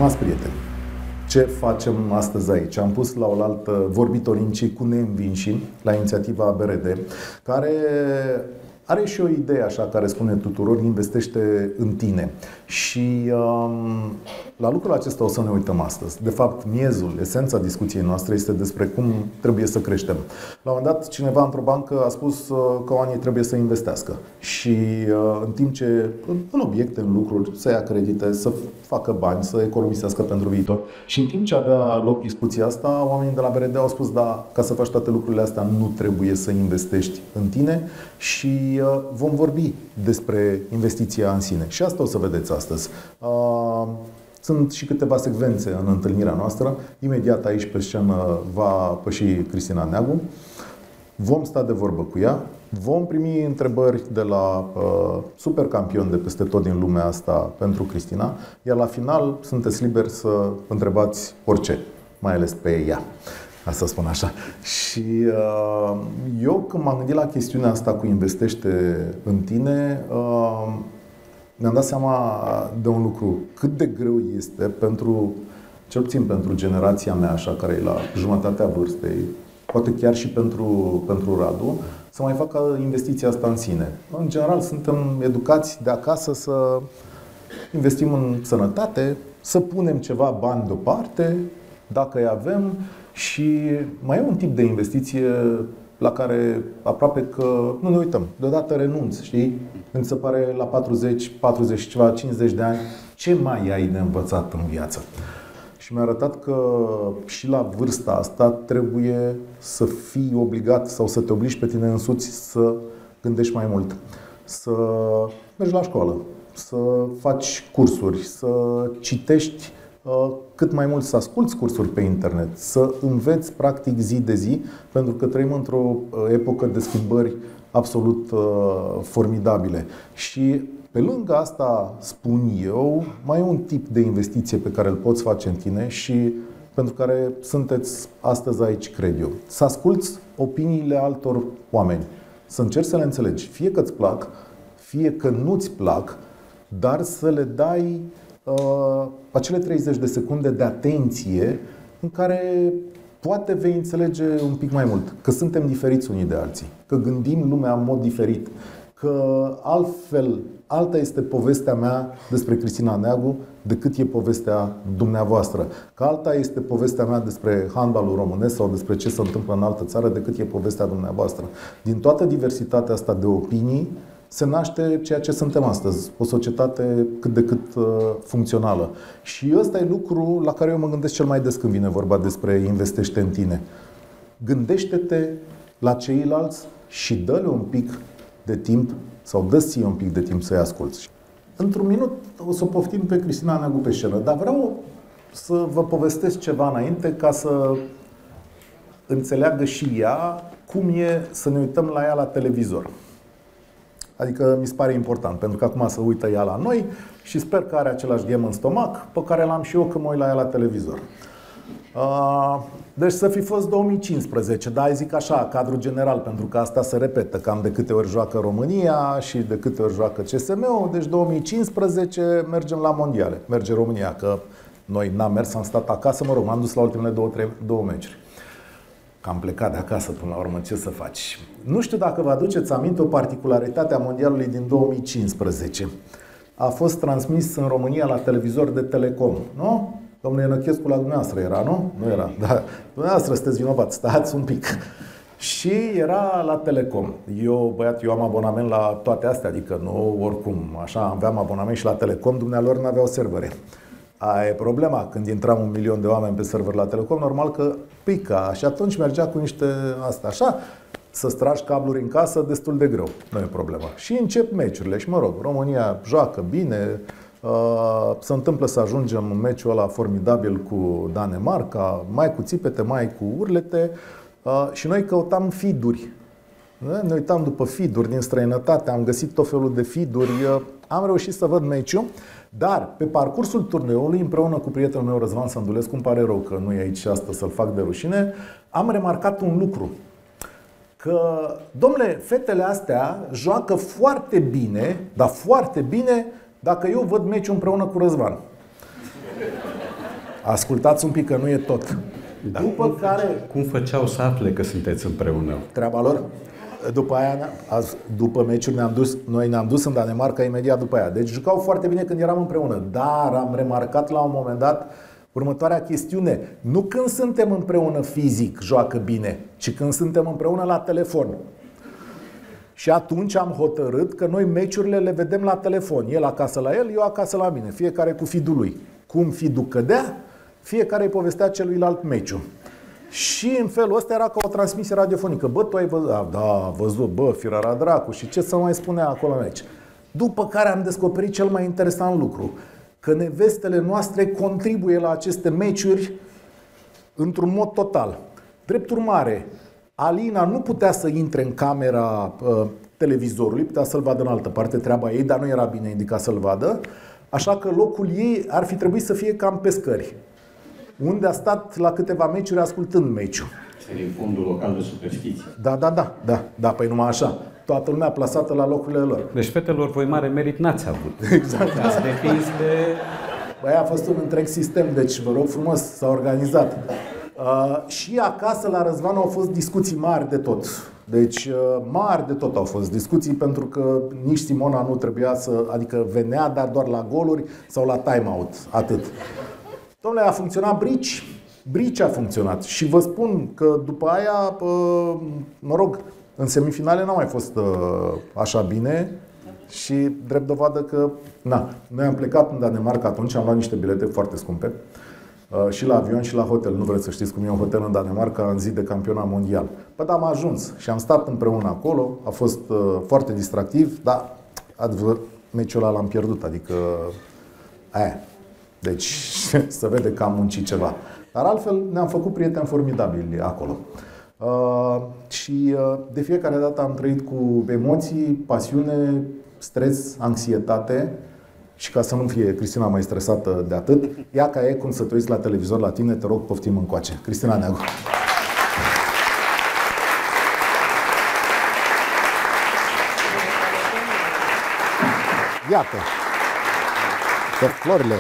Stimați prieteni, ce facem astăzi aici? Am pus la oaltă vorbitorii cu neînvinși la inițiativa BRD, care are și o idee așa care spune tuturor: investește în tine. Și la lucrul acesta o să ne uităm astăzi. De fapt, miezul, esența discuției noastre este despre cum trebuie să creștem. La un moment dat, cineva într-o bancă a spus că oamenii trebuie să investească. Și în timp ce în obiecte, în lucruri, să ia credite, să facă bani, să economisească pentru viitor. Și în timp ce avea loc discuția asta, oamenii de la BRD au spus: da, ca să faci toate lucrurile astea, nu trebuie să investești în tine. Și vom vorbi despre investiția în sine. Și asta o să vedeți astăzi. Sunt și câteva secvențe în întâlnirea noastră. Imediat aici pe scenă va păși Cristina Neagu. Vom sta de vorbă cu ea. Vom primi întrebări de la supercampioni de peste tot din lumea asta pentru Cristina. Iar la final sunteți liberi să întrebați orice, mai ales pe ea. Asta spun așa. Și eu, când m-am gândit la chestiunea asta cu investește în tine, mi-am dat seama de un lucru: cât de greu este pentru, cel puțin pentru generația mea, așa, care e la jumătatea vârstei, poate chiar și pentru Radu, să mai facă investiția asta în sine. În general, suntem educați de acasă să investim în sănătate, să punem ceva bani deoparte, dacă îi avem. Și mai e un tip de investiție la care aproape că nu ne uităm. Deodată renunți, știi? Când se pare la 40, 40 și ceva, 50 de ani, ce mai ai de învățat în viață? Și mi-a arătat că și la vârsta asta trebuie să fii obligat sau să te obligi pe tine însuți să gândești mai mult. Să mergi la școală, să faci cursuri, să citești cât mai mult, să asculți cursuri pe internet, să înveți practic zi de zi, pentru că trăim într-o epocă de schimbări absolut formidabile. Și pe lângă asta, spun eu, mai e un tip de investiție pe care îl poți face în tine și pentru care sunteți astăzi aici, cred eu. Să asculți opiniile altor oameni, să încerci să le înțelegi, fie că îți plac, fie că nu-ți plac, dar să le dai acele 30 de secunde de atenție în care poate vei înțelege un pic mai mult că suntem diferiți unii de alții, că gândim lumea în mod diferit, că altfel, alta este povestea mea despre Cristina Neagu decât e povestea dumneavoastră, că alta este povestea mea despre handbalul românesc sau despre ce se întâmplă în altă țară decât e povestea dumneavoastră. Din toată diversitatea asta de opinii se naște ceea ce suntem astăzi, o societate cât de cât funcțională. Și ăsta e lucru la care eu mă gândesc cel mai des când vine vorba despre investește în tine. Gândește-te la ceilalți și dă-le un pic de timp sau dă-ți ție un pic de timp să-i asculți. Într-un minut o să poftim pe Cristina Neagu pe scenă, dar vreau să vă povestesc ceva înainte ca să înțeleagă și ea cum e să ne uităm la ea la televizor. Adică mi se pare important, pentru că acum se uită ea la noi și sper că are același ghem în stomac pe care l-am și eu când mă uit la ea la televizor. Deci să fi fost 2015, dar zic așa, cadru general, pentru că asta se repetă, cam de câte ori joacă România și de câte ori joacă CSM-ul. Deci 2015 mergem la mondiale. Merge România, că noi n-am mers, am stat acasă, mă rog, m-am dus la ultimele două meciuri. Că am plecat de acasă până la urmă, ce să faci? Nu știu dacă vă aduceți aminte o particularitate a mondialului din 2015. A fost transmis în România la televizor de Telecom, nu? Domnul Ienăchescu la dumneavoastră era, nu? Nu era, dar dumneavoastră sunteți vinovați, stați un pic. Și era la Telecom. Eu am abonament la toate astea, adică nu oricum, așa, aveam abonament și la Telecom, dumnealor n-aveau servere. Aia e problema, când intram 1 milion de oameni pe server la Telecom, normal că pica și atunci mergea cu niște astea, așa, să stragi cabluri în casă destul de greu, nu e problema. Și încep meciurile și mă rog, România joacă bine, se întâmplă să ajungem în meciul ăla formidabil cu Danemarca, mai cu țipete, mai cu urlete, și noi căutam feed-uri. Ne uitam după feed-uri din străinătate, am găsit tot felul de feed-uri, am reușit să văd meciul. Dar pe parcursul turneului, împreună cu prietenul meu Răzvan Sândulescu, îmi pare rău că nu e aici astăzi să-l fac de rușine, am remarcat un lucru. Că, domnule, fetele astea joacă foarte bine, dar foarte bine, dacă eu văd meciul împreună cu Răzvan. Ascultați un pic că nu e tot. Da. După care... Cum făceau să afle că sunteți împreună? Treaba lor. După aia, după meciuri noi ne-am dus în Danemarca imediat după aia. Deci jucau foarte bine când eram împreună. Dar am remarcat la un moment dat următoarea chestiune. Nu când suntem împreună fizic joacă bine, ci când suntem împreună la telefon. Și atunci am hotărât că noi meciurile le vedem la telefon. El acasă la el, eu acasă la mine. Fiecare cu feed-ul lui. Cum feed-ul cădea, fiecare îi povestea celuilalt meciul. Și în felul ăsta era ca o transmisie radiofonică. Bă, tu ai văzut? Da, văzut, bă, firara dracu. Și ce să mai spunea acolo în aici? După care am descoperit cel mai interesant lucru. Că nevestele noastre contribuie la aceste meciuri într-un mod total. Drept urmare, Alina nu putea să intre în camera televizorului, putea să-l vadă în altă parte, treaba ei, dar nu era bine indicat să-l vadă. Așa că locul ei ar fi trebuit să fie cam pe scări, unde a stat la câteva meciuri ascultând meciul. Din fondul local de superstiție. Da, păi numai așa. Toată lumea plasată la locurile lor. Deci fetelor voi mare merit n-ați avut. Exact. Ați depins de... Băi, a fost un întreg sistem, deci vă rog frumos, s-a organizat. Și acasă la Răzvan au fost discuții mari de tot. Deci mari de tot au fost discuții, pentru că nici Simona nu trebuia să... Adică venea, dar doar la goluri sau la time-out, atât. Dom'le, a funcționat Brici a funcționat. Și vă spun că după aia, mă rog, în semifinale n-a mai fost așa bine. Și drept dovadă că, noi am plecat în Danemarca atunci, am luat niște bilete foarte scumpe. Și la avion și la hotel. Nu vreți să știți cum e un hotel în Danemarca în zi de campionat mondial. Păi, dar am ajuns și am stat împreună acolo. A fost foarte distractiv, dar adevăr, meciul ăla l-am pierdut. Adică, aia. Deci, se vede că am muncit ceva. Dar altfel ne-am făcut prieteni formidabili acolo. Și de fiecare dată am trăit cu emoții, pasiune, stres, anxietate. Și ca să nu fie Cristina mai stresată de atât, ia ca e cum să te uiți la televizor la tine, te rog, poftim încoace. Cristina Neagu. Iată. Că florile.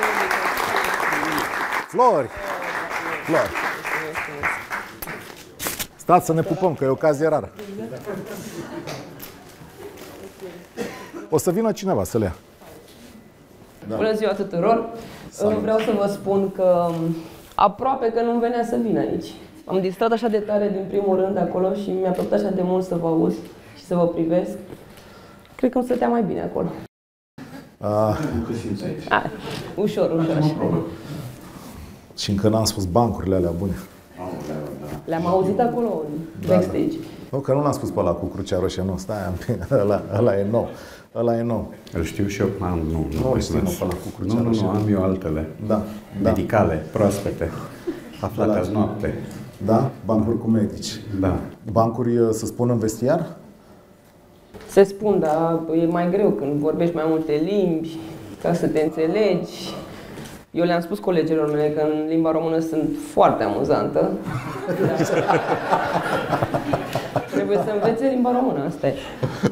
Flori. Stați să ne pupăm, că e ocazie rară. O să vină cineva să le ia. Da. Bună ziua tuturor! Salut. Vreau să vă spun că aproape că nu-mi venea să vin aici. Am distrat așa de tare din primul rând acolo și mi-a plăcut așa de mult să vă aud și să vă privesc. Cred că îmi stătea mai bine acolo. Ușor așa. Și încă n-am spus bancurile alea bune. Le-am auzit acolo în backstage. Nu, că nu l-am spus pe ăla cu Crucea Roșie, nu, stai, ăla e nou. Ăla e nou. Îl știu și eu, nu știu pe ăla cu Crucea Roșie. Nu, am eu altele. Da. Medicale, proaspete, aflate azi noapte. Da? Bancuri cu medici. Da. Bancuri să spun în vestiar? Se spun, dar e mai greu când vorbești mai multe limbi, ca să te înțelegi. Eu le-am spus colegilor mele că în limba română sunt foarte amuzantă. Trebuie să învețe limba română, asta e.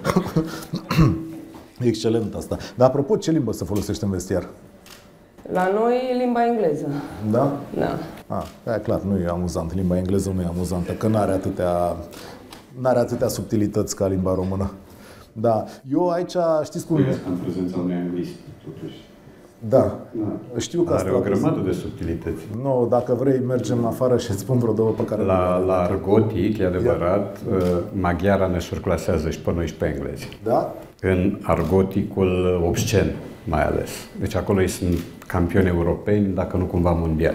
Excelent asta. Dar apropo, ce limbă se folosește în vestiar? La noi limba engleză. Da? Da. E clar, nu e amuzant. Limba engleză nu e amuzantă, că n-are atâtea subtilități ca limba română. Da. Eu aici, știți cum... În prezența unui anglist, totuși. Da. Știu că are o grămadă de subtilități. Nu, dacă vrei, mergem afară și îți spun vreo două pe care... La argotic, e adevărat, maghiara ne surclasează și pe noi și pe englezi. Da? În argoticul obscen, mai ales. Deci acolo ei sunt campioni europeni, dacă nu cumva mondiali.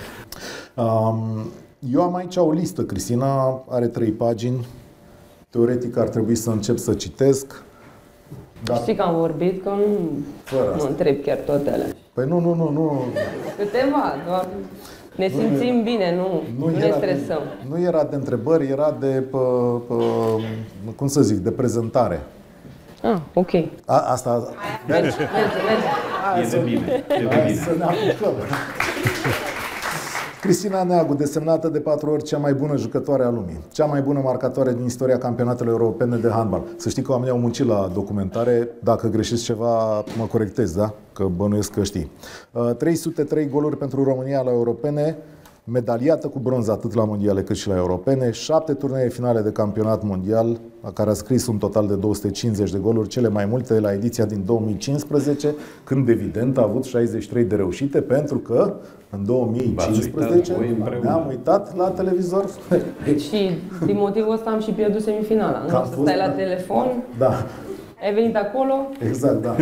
Eu am aici o listă, Cristina, are 3 pagini. Teoretic ar trebui să încep să citesc. Dar... Știi că am vorbit, că nu întreb chiar toate alea. Păi nu. Câteva, doar ne simțim bine, nu ne stresăm. Nu era de întrebări, era de, cum să zic, de prezentare. Ok. Asta... Merge. E de bine. Să ne apucăm. Cristina Neagu, desemnată de 4 ori cea mai bună jucătoare a lumii, cea mai bună marcatoare din istoria campionatelor europene de handbal. Să știi că oamenii au muncit la documentare. Dacă greșesc ceva, mă corectez, da? Că bănuiesc că știi. 303 goluri pentru România la europene, medaliată cu bronz atât la mondiale cât și la europene, 7 turnee finale de campionat mondial, la care a scris un total de 250 de goluri, cele mai multe la ediția din 2015, când evident a avut 63 de reușite, pentru că în 2015 ne-am uitat la televizor. Și din motivul ăsta am și pierdut semifinala. Nu să stai la telefon, da. Ai venit acolo. Exact, da.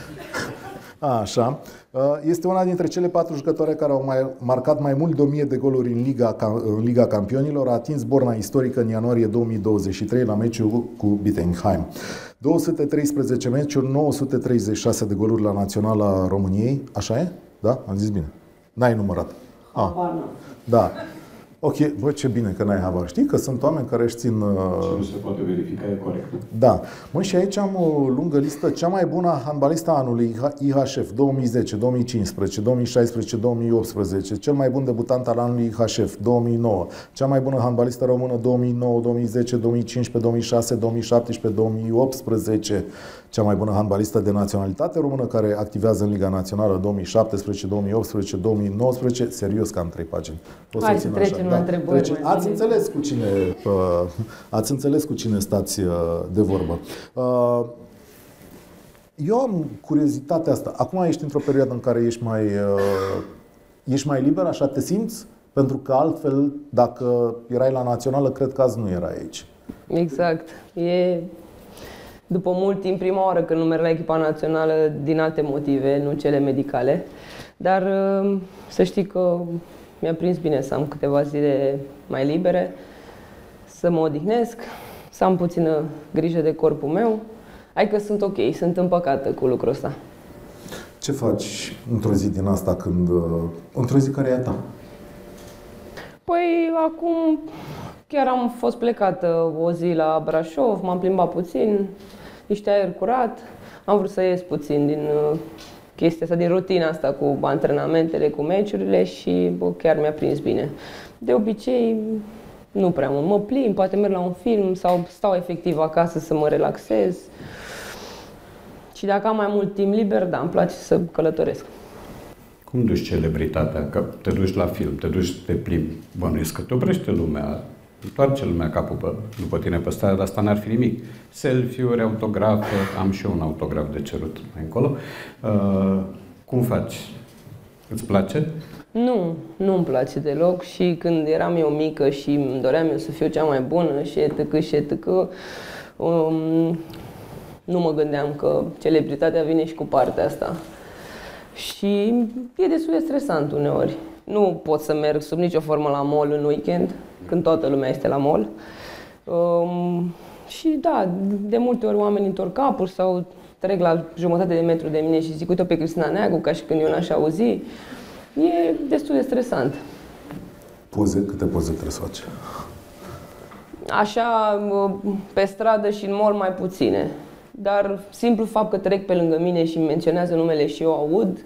Așa. Este una dintre cele 4 jucătoare care au marcat mai mult de 1000 de goluri în Liga Campionilor. A atins borna istorică în ianuarie 2023 la meciul cu Bittenheim. 213 meciuri, 936 de goluri la Naționala României. Așa e? Da? Am zis bine. N-ai numărat. Da. Ok, bă, ce bine că n-ai habar. Știi că sunt oameni care își țin... Ce nu se poate verifica e corect. Da. Mă, și aici am o lungă listă. Cea mai bună handbalistă anului IHF 2010, 2015, 2016, 2018. Cel mai bun debutant al anului IHF 2009. Cea mai bună handbalistă română 2009, 2010, 2015, 2006, 2017, 2018. Cea mai bună handbalistă de naționalitate română care activează în Liga Națională 2017, 2018, 2019. Serios că am 3 pagini. Hai să trecem la întrebări. Ați înțeles cu cine stați de vorbă. Eu am curiozitatea asta. Acum ești într-o perioadă în care ești mai liber, așa te simți? Pentru că altfel, dacă erai la națională, cred că azi nu erai aici. Exact. E după mult timp prima oară când nu merg la echipa națională din alte motive, nu cele medicale. Dar să știi că mi-a prins bine să am câteva zile mai libere, să mă odihnesc, să am puțină grijă de corpul meu. Hai că sunt ok, sunt împăcată cu lucrul ăsta. Ce faci într-o zi din asta într-o zi care e a ta? Păi acum chiar am fost plecată o zi la Brașov, m-am plimbat puțin, niște aer curat, am vrut să ies puțin din chestia asta, din rutina asta cu antrenamentele, cu meciurile și chiar mi-a prins bine. De obicei, nu prea mult. Mă plimb, poate merg la un film sau stau efectiv acasă să mă relaxez. Și dacă am mai mult timp liber, da, îmi place să călătoresc. Cum duci celebritatea? Că te duci la film, te duci, te plimbi, bănuiesc că te oprește lumea, întoarce lumea capul după tine pe stradă, dar asta n-ar fi nimic. Selfie-uri, autografe, am și eu un autograf de cerut mai încolo. Cum faci? Îți place? Nu îmi place deloc și când eram eu mică și îmi doream eu să fiu cea mai bună și etc., nu mă gândeam că celebritatea vine și cu partea asta. Și e destul de stresant uneori. Nu pot să merg sub nicio formă la mall în weekend, când toată lumea este la mall. Și da, de multe ori oamenii întorc capul sau trec la jumătate de metru de mine și zic, uite-o pe Cristina Neagu, ca și când eu n-aș auzi. E destul de stresant. Câte poze trebuie să faci? Așa, pe stradă și în mall mai puține. Dar simplu fapt că trec pe lângă mine și menționează numele și eu aud,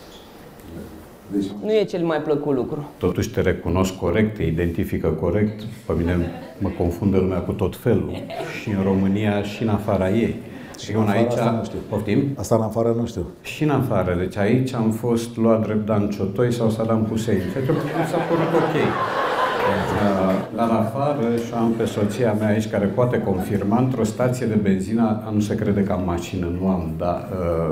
nu e cel mai plăcut lucru. Totuși te recunosc corect, te identifică corect. Pe mine mă confundă lumea cu tot felul. Și în România și în afara ei. Și în aici, asta nu știu. Poftim? Asta în afară nu știu. Și în afară. Deci aici am fost luat drept Dan Ciotoi sau Saddam Hussein. Ceea ce mi s-a părut ok. Dar afară și am pe soția mea aici care poate confirma, într-o stație de benzină, nu se crede că am mașină, nu am, dar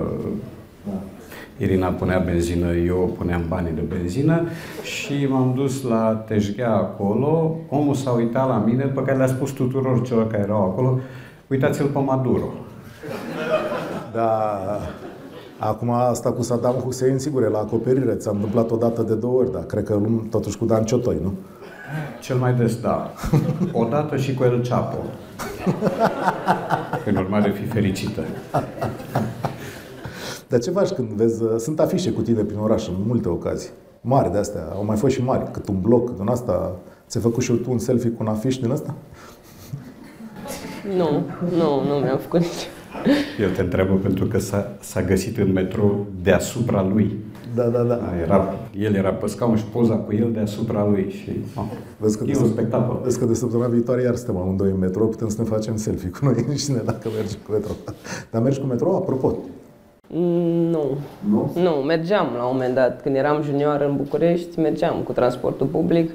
Irina punea benzină, eu puneam banii de benzină și m-am dus la Tejghea acolo, omul s-a uitat la mine, pe care le-a spus tuturor celor care erau acolo, uitați-l pe Maduro. Da, acum asta cu Saddam Hussein, sigur, e la acoperire, ți-a întâmplat odată de 2 ori, dar cred că totuși cu Dan Ciotoi, nu? Cel mai des, da. Odată și cu El Chapo. În urmare, fi fericită. Dar ce faci când vezi... Sunt afișe cu tine prin oraș în multe ocazii. Mari de astea. Au mai fost și mari. Cât un bloc din asta. Ți-ai făcut și tu un selfie cu un afiș din asta? Nu mi-am făcut nici. Eu te întreb pentru că s-a găsit în metrou deasupra lui. El era pe scaun și poza cu el deasupra lui și e un spectacol. Vezi că de săptămâna viitoare iar suntem amândoi în metro, putem să ne facem selfie cu noi înșine dacă mergem cu metro. Dar mergi cu metro, apropo? Nu. Nu, mergeam la un moment dat. Când eram junior în București, mergeam cu transportul public.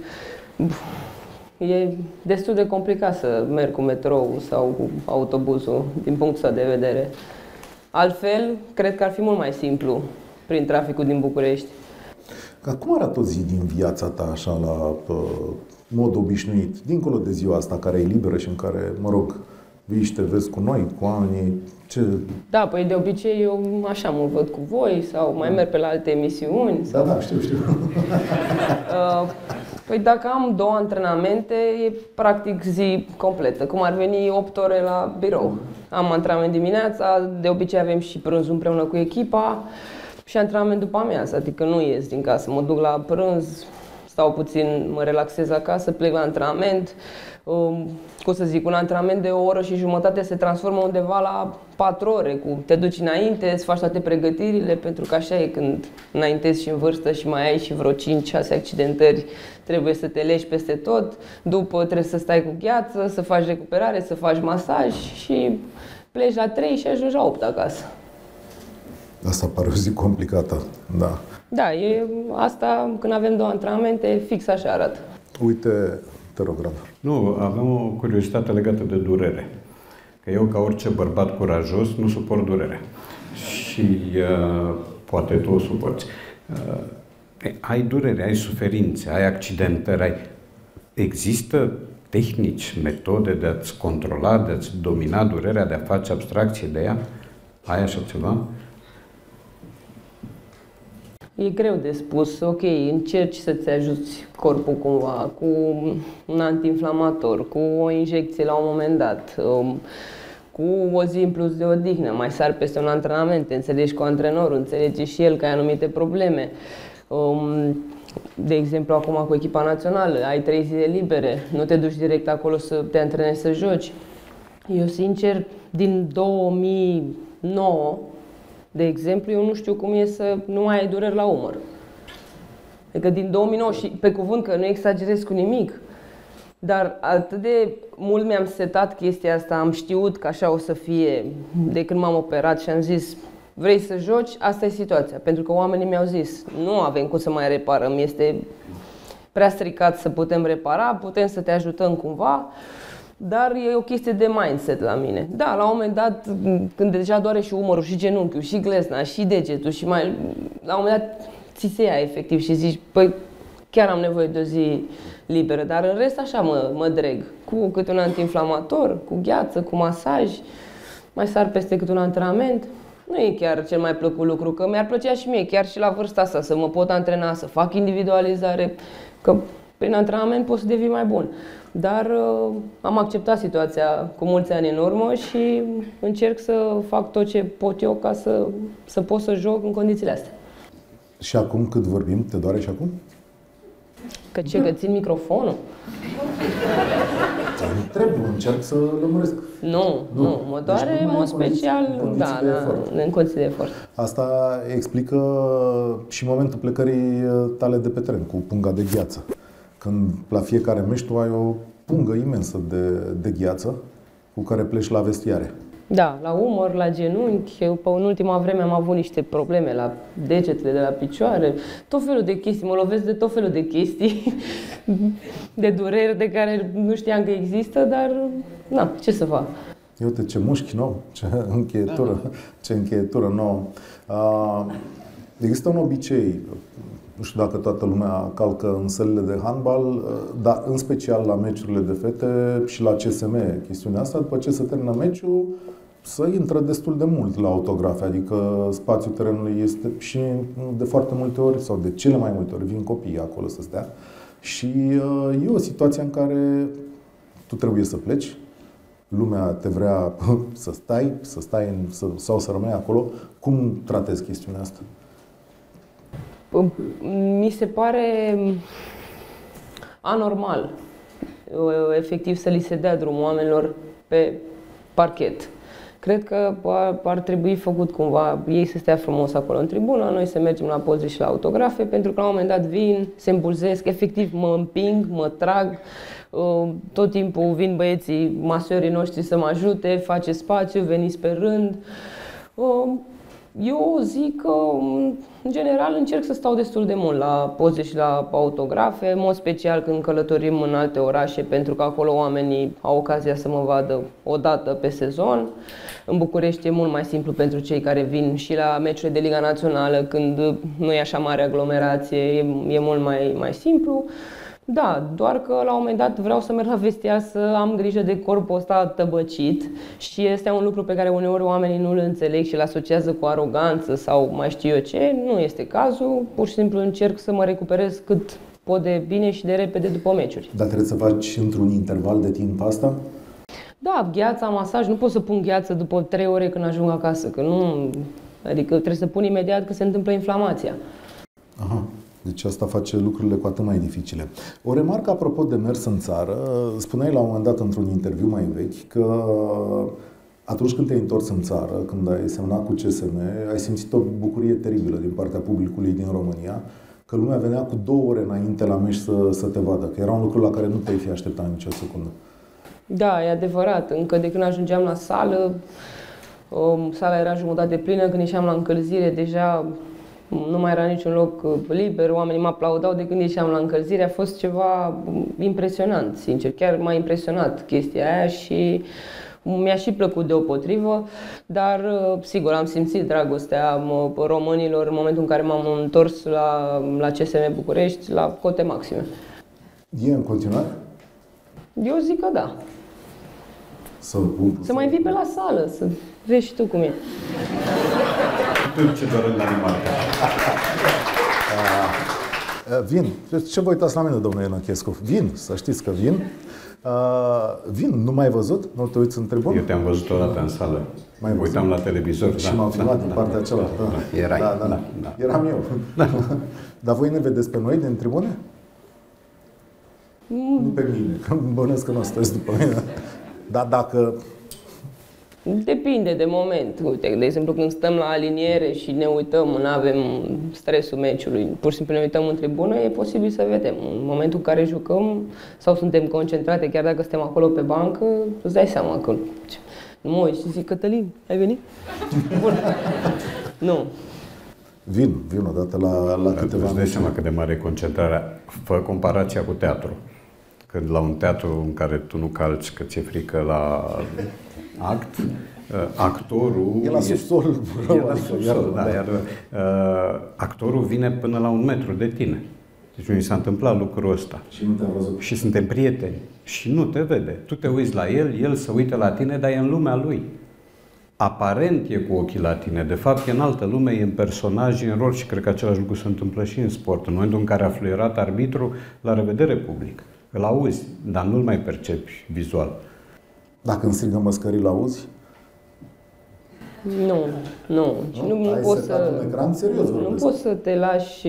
E destul de complicat să merg cu metrou sau cu autobuzul, din punctul ăsta de vedere. Altfel, cred că ar fi mult mai simplu prin traficul din București. Cum arată o zi din viața ta, așa, la mod obișnuit, dincolo de ziua asta care e liberă și în care, mă rog, vii și te vezi cu noi, cu oamenii, ce... Da, păi de obicei eu așa mă văd cu voi sau mai merg pe la alte emisiuni. Sau... Da, știu. Păi dacă am 2 antrenamente, e practic zi completă, cum ar veni 8 ore la birou. Am antrenament dimineața, de obicei avem și prânzul împreună cu echipa și antrenament după amiază, adică nu ies din casă, mă duc la prânz, stau puțin, mă relaxez acasă, plec la antrenament. Cum să zic, un antrenament de 1 oră și jumătate se transformă undeva la 4 ore. Te duci înainte, îți faci toate pregătirile, pentru că așa e când înaintezi și în vârstă și mai ai și vreo 5-6 accidentări, trebuie să te legi peste tot. După trebuie să stai cu gheață, să faci recuperare, să faci masaj și pleci la 3 și ajungi la 8 acasă. Asta pare o zi complicată, da. Da, asta când avem 2 antrenamente, fix așa arată. Uite, te rog, Radu. Nu, aveam o curiozitate legată de durere. Că eu, ca orice bărbat curajos, nu suport durerea. Și poate tu o suporți. Ai durere, ai suferințe, ai accidentări, Există tehnici, metode de a-ți controla, de a-ți domina durerea, de a face abstracție de ea? Ai așa ceva? E greu de spus. Ok, încerci să-ți ajuți corpul cumva cu un antiinflamator, cu o injecție la un moment dat, cu o zi în plus de odihnă, mai sari peste un antrenament, te înțelegi cu antrenorul, înțelege și el că ai anumite probleme. De exemplu, acum cu echipa națională, ai 3 zile libere, nu te duci direct acolo să te antrenezi să joci. Eu, sincer, din 2009, de exemplu, eu nu știu cum e să nu mai ai dureri la umăr. Adică din 2009 și pe cuvânt că nu exagerez cu nimic, dar atât de mult mi-am setat chestia asta, am știut că așa o să fie de când m-am operat și am zis vrei să joci, asta e situația. Pentru că oamenii mi-au zis nu avem cum să mai reparăm, este prea stricat să putem repara, putem să te ajutăm cumva, dar e o chestie de mindset la mine. Da, la un moment dat, când deja doare și umărul, și genunchiul, și glezna, și degetul, și mai... La un moment dat ți se ia efectiv și zici, păi chiar am nevoie de o zi liberă, dar în rest așa mă dreg. Cu câte un antiinflamator, cu gheață, cu masaj, mai sar peste câte un antrenament. Nu e chiar cel mai plăcut lucru, că mi-ar plăcea și mie, chiar și la vârsta asta, să mă pot antrena, să fac individualizare, că prin antrenament pot să devii mai bun. Dar am acceptat situația cu mulți ani în urmă și încerc să fac tot ce pot eu ca să pot să joc în condițiile astea. Și acum cât vorbim, te doare și acum? Că țin microfonul? Trebuie, încerc să lămuresc. Nu, mă doare în mod special, în condiții de efort. Asta explică și momentul plecării tale de pe teren, cu punga de gheață. Când la fiecare meci tu ai o pungă imensă de gheață cu care pleci la vestiare. Da, la umăr, la genunchi, în ultima vreme am avut niște probleme la degetele de la picioare, tot felul de chestii, mă lovesc de tot felul de chestii, de dureri de care nu știam că există, dar na, ce să fac. Uite ce mușchi nou, ce încheietură nouă. Există un obicei, nu știu dacă toată lumea calcă în sălile de handbal, dar în special la meciurile de fete și la CSM, chestiunea asta, după ce se termină meciul, să intră destul de mult la autografe, adică spațiul terenului este și de foarte multe ori, sau de cele mai multe ori, vin copiii acolo să stea și e o situație în care tu trebuie să pleci, lumea te vrea să stai sau să rămâi acolo. Cum tratezi chestiunea asta? Mi se pare anormal, efectiv, să li se dea drum oamenilor pe parchet. Cred că ar trebui făcut cumva, ei să stea frumos acolo în tribună, noi să mergem la poze și la autografe, pentru că la un moment dat vin, se îmbulzesc, efectiv mă împing, mă trag, tot timpul vin băieții, masorii noștri să mă ajute, face spațiu, veniți pe rând. Eu zic că, în general, încerc să stau destul de mult la poze și la autografe, în mod special când călătorim în alte orașe, pentru că acolo oamenii au ocazia să mă vadă o dată pe sezon. În București e mult mai simplu pentru cei care vin și la meciurile de Liga Națională, când nu e așa mare aglomerație, e mult mai simplu. Da, doar că la un moment dat vreau să merg la vestiar să am grijă de corpul ăsta tăbăcit și este un lucru pe care uneori oamenii nu îl înțeleg și îl asociază cu aroganță sau mai știu eu ce. Nu este cazul, pur și simplu încerc să mă recuperez cât pot de bine și de repede după meciuri. Dar trebuie să faci într-un interval de timp asta? Da, gheața, masaj, nu pot să pun gheață după 3 ore când ajung acasă, că nu, adică trebuie să pun imediat că se întâmplă inflamația. Aha. Deci asta face lucrurile cu atât mai dificile. O remarcă apropo de mers în țară, spuneai la un moment dat într-un interviu mai vechi că atunci când te-ai întors în țară, când ai semnat cu CSM, ai simțit o bucurie teribilă din partea publicului din România, că lumea venea cu 2 ore înainte la meci să te vadă, că era un lucru la care nu te-ai fi așteptat nicio secundă. Da, e adevărat. Încă de când ajungeam la sală, sala era jumătate plină, când ieșeam la încălzire, deja nu mai era niciun loc liber, oamenii mă aplaudau de când ieșeam la încălzire. A fost ceva impresionant, sincer. Chiar m-a impresionat chestia aia și mi-a și plăcut deopotrivă, dar sigur am simțit dragostea românilor în momentul în care m-am întors la CSM București la cote maxime. E în continuare? Eu zic că da. Să mai vii pe la sală, să vezi și tu cum e. Ce doar în Danimarca. Vin. Ce vă uitați la mine, domnule Ionachescu? Vin, să știți că vin. Vin, nu m-ai văzut? Nu te uiți în tribună? Eu te-am văzut o dată în sală. Mai uitam la televizor. Și m-am filmat din partea cealaltă. Erai. Da. Eram eu. Dar voi ne vedeți pe noi din tribune? Nu pe mine, că îmi bănesc că nu sunteți după mine. Dar dacă... Depinde de moment. Uite, de exemplu, când stăm la aliniere și ne uităm, nu avem stresul meciului, pur și simplu ne uităm în tribună, e posibil să vedem. În momentul în care jucăm sau suntem concentrate, chiar dacă suntem acolo pe bancă, îți dai seama că nu mă uit și zic, Cătălin, ai venit? Bun. Nu. Vin odată la câteva... Îți dai seama cât de mare e concentrarea. Fă comparația cu teatru. Când la un teatru în care tu nu calci că ți-e frică la act, actorul... E la subsol. Iar actorul vine până la 1 metru de tine. Deci mi s-a întâmplat lucrul ăsta. Și nu te-a văzut. Și suntem prieteni. Și nu te vede. Tu te uiți la el se uită la tine, dar e în lumea lui. Aparent e cu ochii la tine. De fapt, e în altă lume, e în personaj, e în rol și cred că același lucru se întâmplă și în sport. În momentul în care a fluierat arbitru, la revedere public. Îl auzi, dar nu-l mai percepi vizual. Dacă îmi strigă măscării, l-auzi? Nu. Și nu poți să... un ecran? Serios, nu poți să te lași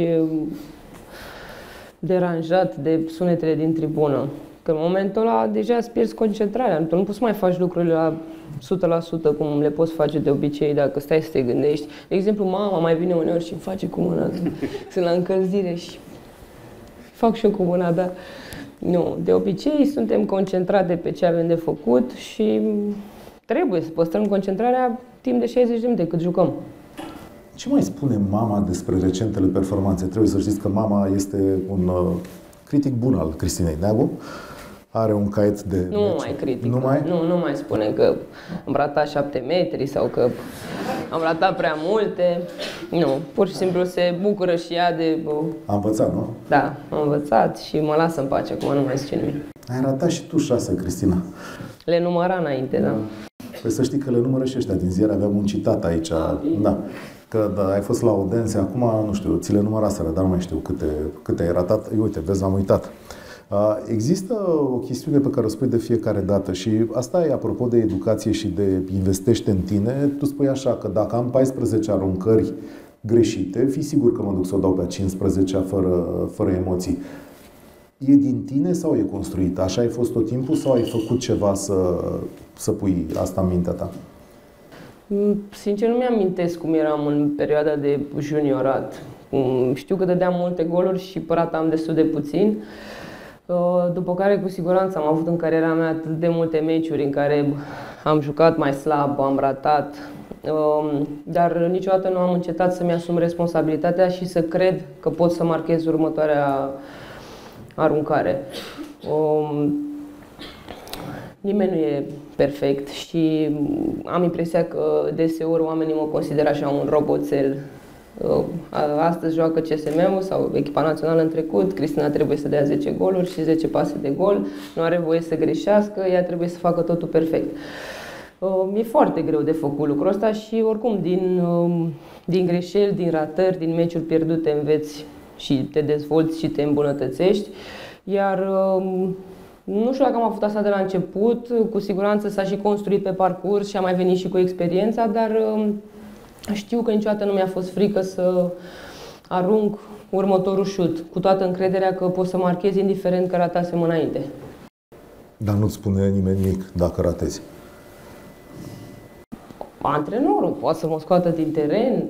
deranjat de sunetele din tribună. Că în momentul ăla deja îți pierzi concentrarea. Tu nu poți să mai faci lucrurile la 100% cum le poți face de obicei dacă stai să te gândești. De exemplu, mama mai vine uneori și îmi face cu mâna. Sunt la încălzire și fac și eu cu mâna, dar nu. De obicei suntem concentrate pe ce avem de făcut și trebuie să păstrăm concentrarea timp de 60 de minute cât jucăm. Ce mai spune mama despre recentele performanțe? Trebuie să știți că mama este un critic bun al Cristinei Neagu. Are un caiet de Nu meci. mai critic. Nu mai spune că am ratat 7 metri sau că am ratat prea multe. Nu, pur și simplu se bucură și ea de... A învățat, nu? Da, am învățat și mă lasă în pace, acum nu mai zice nimic. Ai ratat și tu 6, Cristina. Le număra înainte, da. Păi să știi că le numără și ăștia din ziar. Aveam un citat aici. Da. Că ai fost la Odense, acum, nu știu, ți le număraseră, dar nu mai știu câte ai ratat. Uite, vezi, am uitat. Există o chestiune pe care o spui de fiecare dată și asta e apropo de educație și de investește în tine. Tu spui așa că dacă am 14 aruncări greșite, fii sigur că mă duc să o dau pe a 15-a fără emoții. E din tine sau e construită? Așa ai fost tot timpul sau ai făcut ceva să pui asta în mintea ta? Sincer, nu mi-amintesc cum eram în perioada de juniorat. Știu că dădeam multe goluri și păratam destul de puțin. După care, cu siguranță, am avut în cariera mea atât de multe meciuri în care am jucat mai slab, am ratat, dar niciodată nu am încetat să-mi asum responsabilitatea și să cred că pot să marchez următoarea aruncare. Nimeni nu e perfect și am impresia că deseori oamenii mă consideră așa un roboțel. Astăzi joacă CSM-ul sau echipa națională în trecut, Cristina trebuie să dea 10 goluri și 10 pase de gol, nu are voie să greșească, ea trebuie să facă totul perfect. E foarte greu de făcut lucrul ăsta și oricum din greșeli, din ratări, din meciuri pierdute înveți și te dezvolți și te îmbunătățești. Iar nu știu dacă am avut asta de la început, cu siguranță s-a și construit pe parcurs și a mai venit și cu experiența, dar știu că niciodată nu mi-a fost frică să arunc următorul șut, cu toată încrederea că pot să marchez indiferent că ratasem înainte. Dar nu-ți spune nimeni nimic dacă ratezi? Antrenorul poate să mă scoată din teren.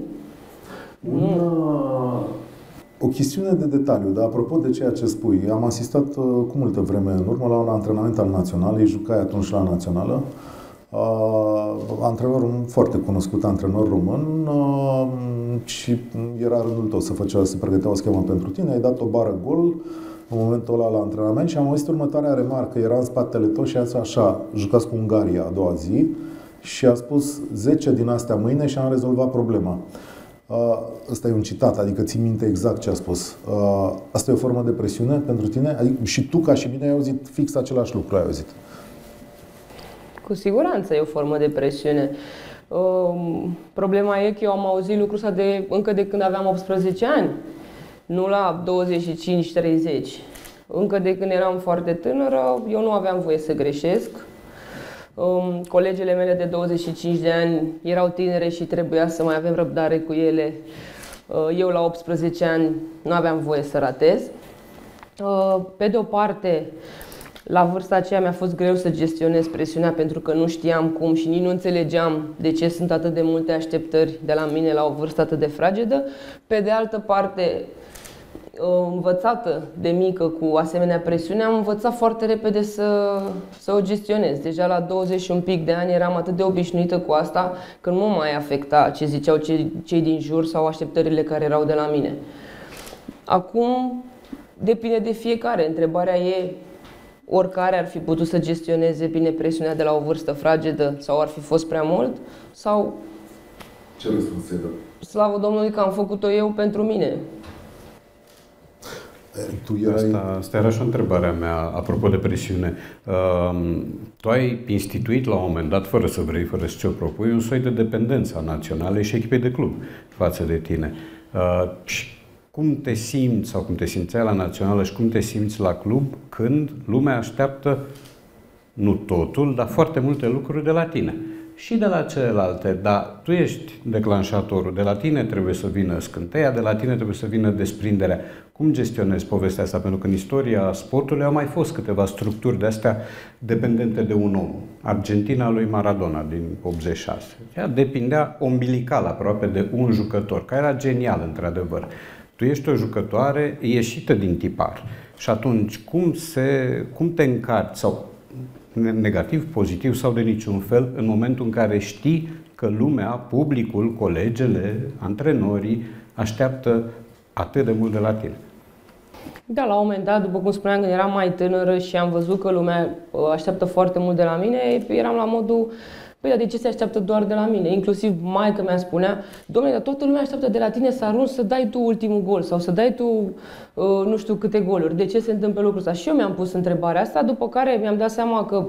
O chestiune de detaliu, dar apropo de ceea ce spui, am asistat cu multă vreme în urmă la un antrenament al Naționalei, jucai atunci la Națională, antrenor foarte cunoscut, antrenor român, și era rândul tău să pregătea o schemă pentru tine, ai dat o bară gol în momentul ăla la antrenament și am auzit următoarea remarcă, era în spatele tău și a zis așa, jucați cu Ungaria a doua zi și a spus 10 din astea mâine și am rezolvat problema. Ăsta e un citat, adică ții minte exact ce a spus. Asta e o formă de presiune pentru tine? Adică și tu, ca și mine, ai auzit fix același lucru, ai auzit? Cu siguranță e o formă de presiune. Problema e că eu am auzit lucrul ăsta încă de când aveam 18 ani, nu la 25-30. Încă de când eram foarte tânără, eu nu aveam voie să greșesc. Colegele mele de 25 de ani erau tinere și trebuia să mai avem răbdare cu ele. Eu la 18 ani nu aveam voie să ratez. Pe de o parte, la vârsta aceea mi-a fost greu să gestionez presiunea pentru că nu știam cum și nici nu înțelegeam de ce sunt atât de multe așteptări de la mine la o vârstă atât de fragedă. Pe de altă parte, învățată de mică cu asemenea presiune, am învățat foarte repede să o gestionez. Deja la 20 și un pic de ani eram atât de obișnuită cu asta că nu mă mai afecta ce ziceau cei din jur sau așteptările care erau de la mine. Acum depinde de fiecare. Întrebarea e, oricare ar fi putut să gestioneze bine presiunea de la o vârstă fragedă sau ar fi fost prea mult? Sau ce răspuns se dă? Slavă Domnului că am făcut-o eu pentru mine. Asta era și o întrebare a mea, apropo de presiune. Tu ai instituit la un moment dat, fără să vrei, fără să ți-o propui, un soi de dependență a Naționalei și echipei de club față de tine. Cum te simți sau cum te simțeai la Națională și cum te simți la club când lumea așteaptă, nu totul, dar foarte multe lucruri de la tine și de la celelalte, dar tu ești declanșatorul, de la tine trebuie să vină scânteia, de la tine trebuie să vină desprinderea. Cum gestionezi povestea asta? Pentru că în istoria sportului au mai fost câteva structuri de-astea dependente de un om. Argentina lui Maradona din 86. Ea depindea umbilical aproape de un jucător, care era genial într-adevăr. Tu ești o jucătoare ieșită din tipar. Și atunci cum te încarci sau negativ, pozitiv sau de niciun fel, în momentul în care știi că lumea, publicul, colegele, antrenorii așteaptă atât de mult de la tine? Da, la un moment dat, după cum spuneam, când eram mai tânără și am văzut că lumea așteaptă foarte mult de la mine, eram la modul, păi, dar de ce se așteaptă doar de la mine? Inclusiv maica mea spunea, dom'le, dar toată lumea așteaptă de la tine să arunci, să dai tu ultimul gol sau să dai tu nu știu câte goluri. De ce se întâmplă lucrul ăsta? Și eu mi-am pus întrebarea asta, după care mi-am dat seama că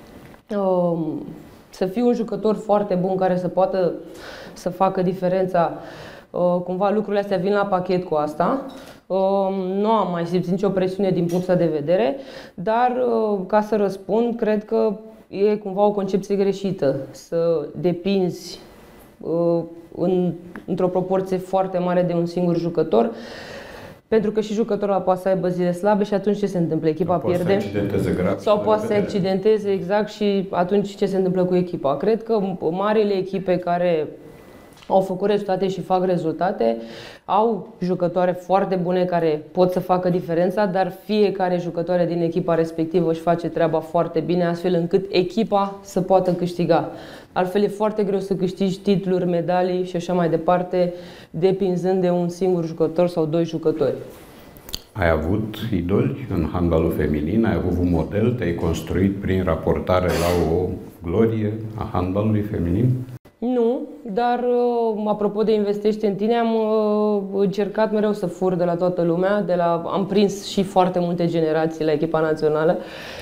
să fiu un jucător foarte bun care să poată să facă diferența, cumva lucrurile astea vin la pachet cu asta. Nu am mai simțit nicio presiune din punctul de vedere, dar ca să răspund, cred că e cumva o concepție greșită să depinzi într-o proporție foarte mare de un singur jucător. Pentru că și jucătorul poate să aibă zile slabe și atunci ce se întâmplă? Echipa pierde. Poate să accidenteze grav. Sau poate să accidenteze, exact, și atunci ce se întâmplă cu echipa? Cred că marile echipe care au făcut rezultate și fac rezultate au jucătoare foarte bune care pot să facă diferența, dar fiecare jucătoare din echipa respectivă își face treaba foarte bine, astfel încât echipa să poată câștiga. Altfel e foarte greu să câștigi titluri, medalii și așa mai departe, depinzând de un singur jucător sau doi jucători. Ai avut idoli în handbalul feminin? Ai avut un model? Te-ai construit prin raportare la o glorie a handbalului feminin? Nu, dar apropo de investește în tine, am încercat mereu să fur de la toată lumea, am prins și foarte multe generații la echipa națională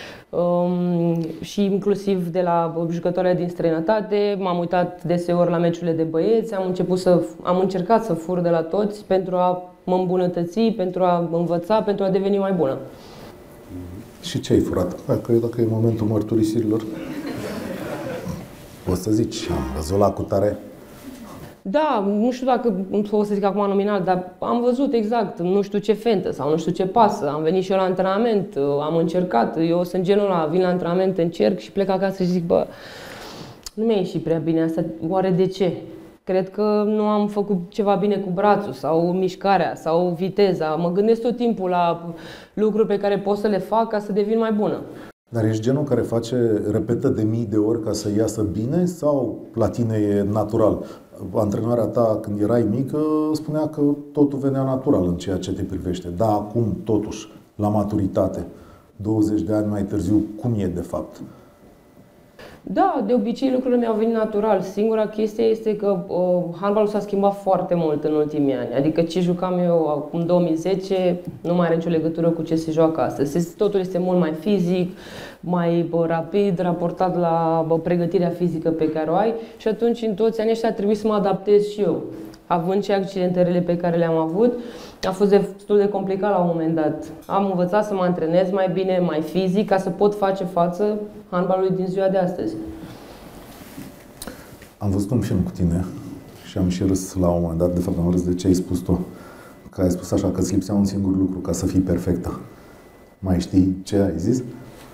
și inclusiv de la jucătoare din străinătate. M-am uitat deseori la meciurile de băieți, am încercat să fur de la toți pentru a mă îmbunătăți, pentru a învăța, pentru a deveni mai bună. Și ce ai furat? Dacă e momentul mărturisirilor. Poți să zici, am văzut la cutare? Da, nu știu dacă o să zic acum nominal, dar am văzut exact, nu știu ce fentă sau nu știu ce pasă. Am venit și eu la antrenament, am încercat, eu sunt genul ăla, vin la antrenament, încerc și plec acasă și zic, bă, nu mi-a ieșit prea bine asta, oare de ce? Cred că nu am făcut ceva bine cu brațul sau mișcarea sau viteza. Mă gândesc tot timpul la lucruri pe care pot să le fac ca să devin mai bună. Dar ești genul care repetă de mii de ori ca să iasă bine sau la tine e natural? Antrenarea ta când erai mică spunea că totul venea natural în ceea ce te privește. Dar acum, totuși, la maturitate, 20 de ani mai târziu, cum e de fapt? Da, de obicei lucrurile mi-au venit natural. Singura chestie este că handbalul s-a schimbat foarte mult în ultimii ani. Adică ce jucam eu în 2010 nu mai are nicio legătură cu ce se joacă astăzi. Totul este mult mai fizic, mai rapid, raportat la pregătirea fizică pe care o ai și atunci în toți anii ăștia a trebuit să mă adaptez și eu. Având și accidentările pe care le-am avut, a fost destul de complicat la un moment dat. Am învățat să mă antrenez mai bine, mai fizic, ca să pot face față handbalului din ziua de astăzi. Am văzut un film cu tine și am și râs la un moment dat. De fapt, am râs de ce ai spus tu. Că ai spus așa, că îți lipsea un singur lucru ca să fii perfectă. Mai știi ce ai zis?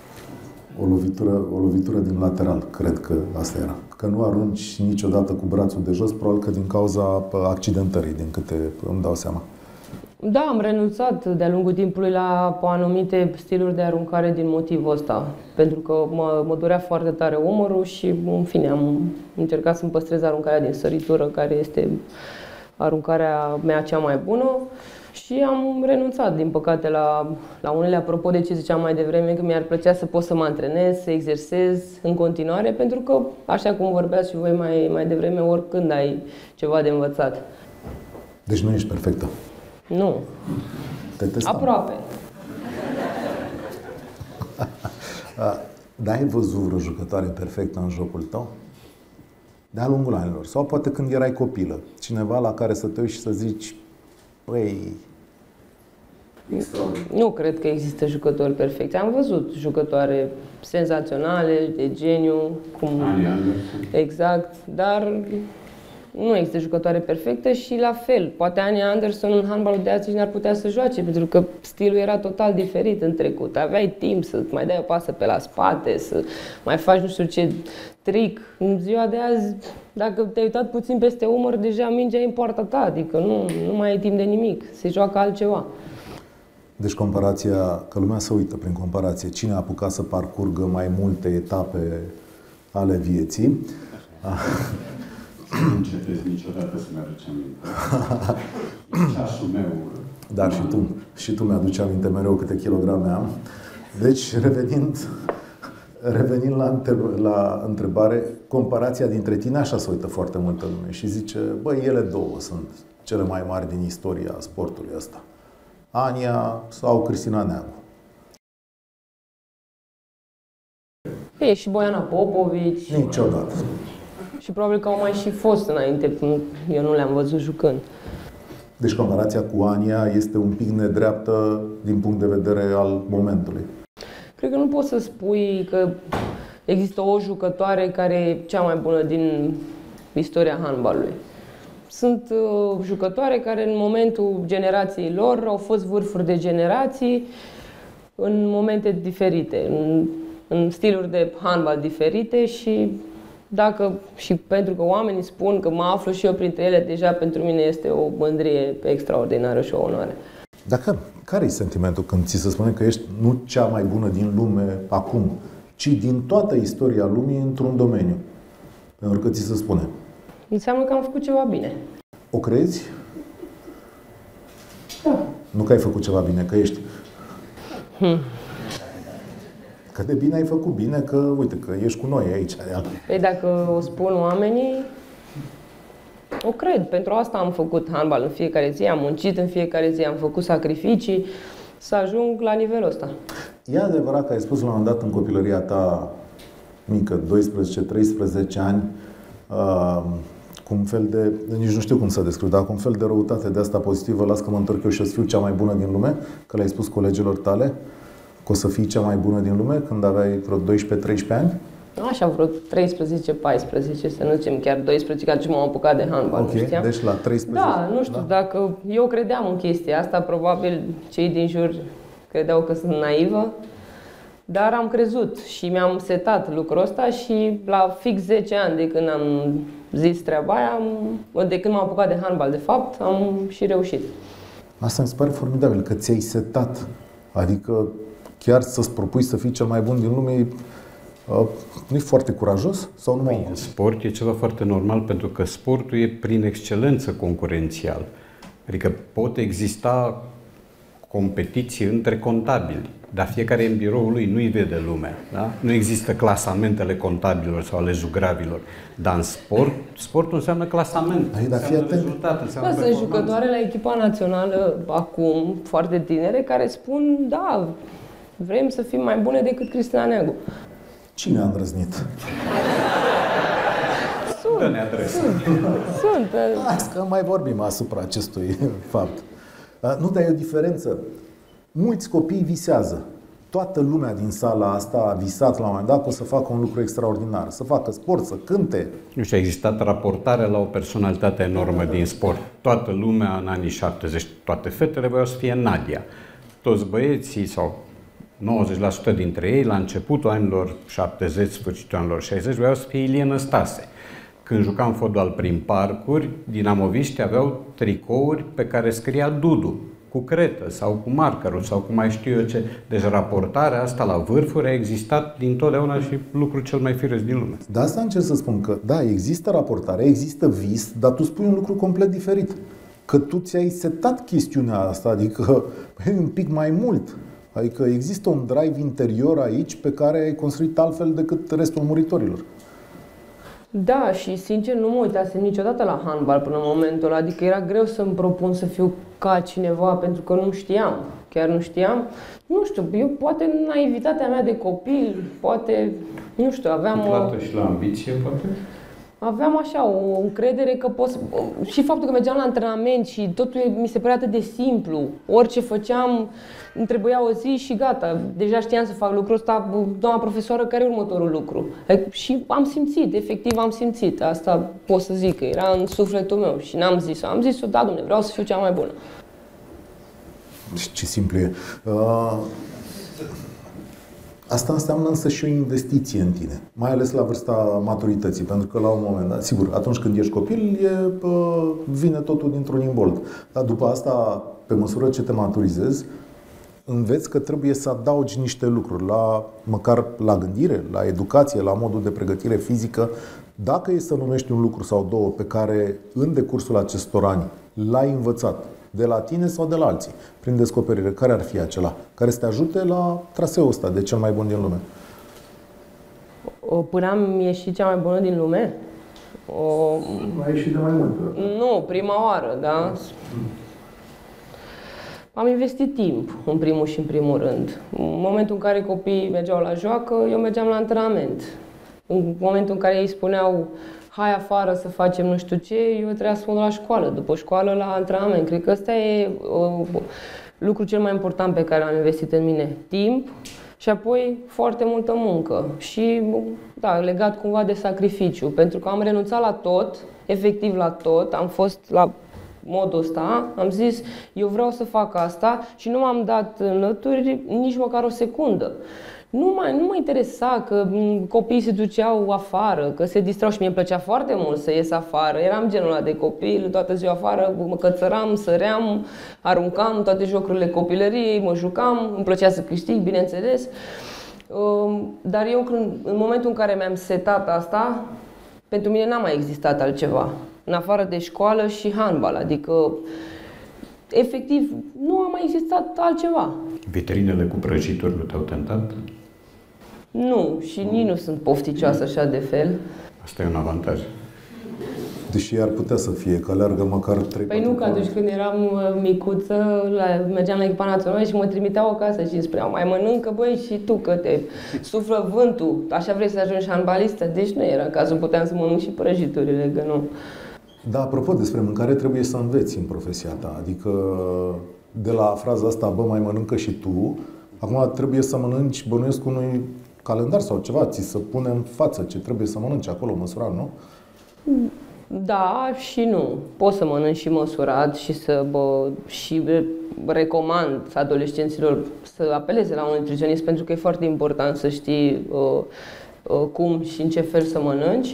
O lovitură din lateral, cred că asta era. Că nu arunci niciodată cu brațul de jos, probabil că din cauza accidentării, din câte îmi dau seama. Da, am renunțat de-a lungul timpului la anumite stiluri de aruncare din motivul ăsta. Pentru că mă durea foarte tare umărul și, în fine, am încercat să-mi păstrez aruncarea din săritură, care este aruncarea mea cea mai bună. Și am renunțat, din păcate, la unele, apropo de ce ziceam mai devreme, că mi-ar plăcea să pot să mă antrenez, să exersez în continuare, pentru că, așa cum vorbeați și voi mai devreme, oricând ai ceva de învățat. Deci nu ești perfectă? Nu. Te testam. Aproape. Dar ai văzut vreo jucătoare perfectă în jocul tău? De-a lungul anilor. Sau poate când erai copilă. Cineva la care să te uiți și să zici, păi... Nu cred că există jucători perfecți. Am văzut jucătoare senzaționale, de geniu, cum... Exact, dar nu există jucătoare perfecte și la fel. Poate Ania Anderson în handbalul de astăzi n-ar putea să joace, pentru că stilul era total diferit în trecut. Aveai timp să mai dai o pasă pe la spate, să mai faci nu știu ce trick. În ziua de azi, dacă te-ai uitat puțin peste umăr, deja mingea e în poarta ta, adică nu mai ai timp de nimic, se joacă altceva. Deci comparația, că lumea se uită prin comparație, cine a apucat să parcurgă mai multe etape ale vieții. Nu încetezi niciodată să-mi aduci aminte. Ceasul meu. Da, și tu mi-aduci aminte mereu câte kilograme am. Deci, revenind la întrebare, comparația dintre tine, așa se uită foarte multă lume și zice, băi, ele două sunt cele mai mari din istoria sportului ăsta. Ania sau Cristina Neagu. E și Boiana Popovici. Niciodată. Și probabil că au mai și fost înainte, eu nu le-am văzut jucând. Deci comparația cu Ania este un pic nedreaptă din punct de vedere al momentului. Cred că nu poți să spui că există o jucătoare care e cea mai bună din istoria handbalului. sunt jucătoare care în momentul generației lor au fost vârfuri de generații în momente diferite, în stiluri de handbal diferite și pentru că oamenii spun că mă aflu și eu printre ele, deja pentru mine este o mândrie extraordinară și o onoare. Care e sentimentul când ți se spune că ești nu cea mai bună din lume acum, ci din toată istoria lumii într-un domeniu? Pentru că ți se spune. Înseamnă că am făcut ceva bine. O crezi? Da. Nu că ai făcut ceva bine, că ești. Că de bine ai făcut bine, că uite, că ești cu noi aici. Păi dacă o spun oamenii, o cred. Pentru asta am făcut handbal în fiecare zi, am muncit în fiecare zi, am făcut sacrificii să ajung la nivelul ăsta. E adevărat că ai spus la un moment dat în copilăria ta mică, 12-13 ani, cu un fel de, nici nu știu cum să descriu, dar cu un fel de răutate de asta pozitivă, las că mă întorc eu și o să fiu cea mai bună din lume, că le-ai spus colegilor tale, că o să fii cea mai bună din lume când aveai vreo 12-13 ani? Așa, vreo 13-14, să nu zicem chiar 12, că atunci m-am apucat de handbal, nu știam? Deci la 13. Da, nu știu, dacă eu credeam în chestia asta, probabil cei din jur credeau că sunt naivă, dar am crezut și mi-am setat lucrul ăsta și la fix 10 ani de când am zis treaba aia, de când m-am apucat de handbal, de fapt, am și reușit. Asta mi se pare formidabil, că ți-ai setat. Adică chiar să-ți propui să fii cel mai bun din lume, nu e foarte curajos? Sau nu? În sport e ceva foarte normal, pentru că sportul e prin excelență concurențial. Adică pot exista competiții între contabili, dar fiecare în biroul lui, nu-i vede lumea. Da? Nu există clasamentele contabililor sau ale jugravilor. Dar în sportul înseamnă clasament, înseamnă rezultat, înseamnă sunt jucătoare la echipa națională acum, foarte tinere, care spun, da, vrem să fim mai bune decât Cristina Neagu. Cine a îndrăznit? Dă-ne adresa. Sunt. Hai că mai vorbim asupra acestui fapt. Nu, dar e o diferență. Mulți copii visează. Toată lumea din sala asta a visat la un moment dat că o să facă un lucru extraordinar. Să facă sport, să cânte. Nu știu, a existat raportare la o personalitate enormă din sport. Toată lumea în anii 70, toate fetele voiau să fie Nadia. Toți băieții sau 90% dintre ei, la începutul anilor 70, sfârșitul anilor 60, voiau să fie Ilie Năstase. Când jucam fotbal prin parcuri, dinamoviștii aveau tricouri pe care scria Dudu, cu cretă sau cu markerul sau cu mai știu eu ce. Deci raportarea asta la vârfuri a existat dintotdeauna și lucrul cel mai firesc din lume. Da, asta încerc să spun că, da, există raportare, există vis, dar tu spui un lucru complet diferit. Că tu ți-ai setat chestiunea asta, adică un pic mai mult. Adică există un drive interior aici pe care ai construit altfel decât restul muritorilor. Da, și sincer nu mă uitasem niciodată la handbal până în momentul ăla, adică era greu să-mi propun să fiu ca cineva pentru că nu știam, chiar nu știam. Nu știu, eu poate în naivitatea mea de copil, poate, nu știu, aveam o... și la ambiție, poate? Aveam așa o încredere că pot și faptul că mergeam la antrenament și totul mi se părea atât de simplu. Orice făceam, îmi trebuia o zi și gata. Deja știam să fac lucrul ăsta, doamna profesoară, care e următorul lucru? Și am simțit, efectiv am simțit. Asta pot să zic, că era în sufletul meu și n-am zis-o. Am zis-o, da, Doamne, vreau să fiu cea mai bună. Ce simplu e. Asta înseamnă însă și o investiție în tine, mai ales la vârsta maturității, pentru că la un moment dat, sigur, atunci când ești copil, vine totul dintr-un imbold. Dar după asta, pe măsură ce te maturizezi, înveți că trebuie să adaugi niște lucruri, măcar la gândire, la educație, la modul de pregătire fizică. Dacă e să numești un lucru sau două pe care în decursul acestor ani l-ai învățat, de la tine sau de la alții, prin descoperire, care ar fi acela care să te ajute la traseul ăsta de cel mai bun din lume? Până am ieșit cea mai bună din lume? Ai ieșit de mai mult. Nu, prima oară, da? Am investit timp, în primul și în primul rând. În momentul în care copiii mergeau la joacă, eu mergeam la antrenament. În momentul în care ei spuneau hai afară să facem nu știu ce, eu trebuia să mă la școală, după școală la antrenament. Cred că ăsta e lucrul cel mai important pe care l-am investit în mine. Timp Și apoi foarte multă muncă și, da, legat cumva de sacrificiu, pentru că am renunțat la tot, efectiv la tot, am fost la modul ăsta, am zis, eu vreau să fac asta și nu m-am dat înlături nici măcar o secundă. Nu mă interesa că copiii se duceau afară, că se distrau și mie îmi plăcea foarte mult să ies afară. Eram genul ăla de copil, toată ziua afară, mă cățăram, săream, aruncam toate jocurile copilăriei, mă jucam, îmi plăcea să câștig, bineînțeles. Dar eu, în momentul în care mi-am setat asta, pentru mine n-a mai existat altceva, în afară de școală și handbal, adică efectiv nu a mai existat altceva. Vitrinele cu prăjituri nu te-au tentat? Nu, și nici nu sunt pofticioasă așa de fel. Asta e un avantaj. Deși ar putea să fie, că alergă măcar 3-4 Păi nu, că atunci când eram micuță, mergeam la echipa națională și mă trimiteau acasă și îmi spuneau, mai mănâncă, băi, și tu, că te suflă vântul, așa vrei să ajungi handbalistă? Deci nu era cazul, puteam să mănânc și prăjiturile, că nu. Da, apropo, despre mâncare trebuie să înveți în profesia ta. Adică de la fraza asta, bă, mai mănâncă și tu, acum trebuie să mănânci, bănuiesc unui calendar sau ceva, ți se pune în față ce trebuie să mănânci acolo, măsurat, nu? Da și nu. Pot să mănânc și măsurat și și recomand adolescenților să apeleze la un nutriționist, pentru că e foarte important să știi cum și în ce fel să mănânci.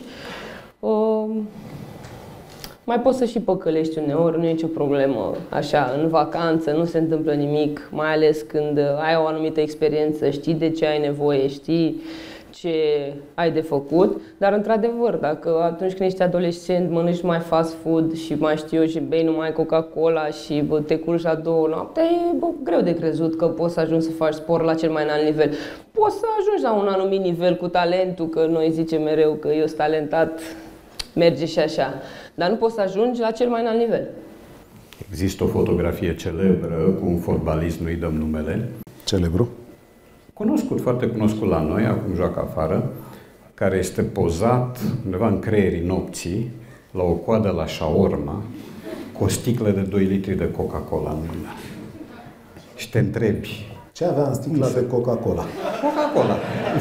Mai poți să și păcălești uneori, nu e nicio problemă. Așa, în vacanță nu se întâmplă nimic, mai ales când ai o anumită experiență, știi de ce ai nevoie, știi ce ai de făcut, dar într-adevăr, dacă atunci când ești adolescent mănânci mai fast food și mai știu eu și bei numai Coca-Cola și te culci la 2 noapte, e greu de crezut că poți să ajungi să faci sport la cel mai înalt nivel. Poți să ajungi la un anumit nivel cu talentul, că noi zicem mereu că eu sunt talentat, merge și așa, dar nu poți să ajungi la cel mai înalt nivel. Există o fotografie celebră cu un fotbalist, nu-i dăm numele. Celebru? Cunoscut, foarte cunoscut la noi, acum joacă afară, care este pozat undeva în creierii nopții, la o coadă la shawarma, cu o sticlă de 2 litri de Coca-Cola în mână. Și te întrebi... Ce avea în sticla de Coca-Cola? Coca-Cola!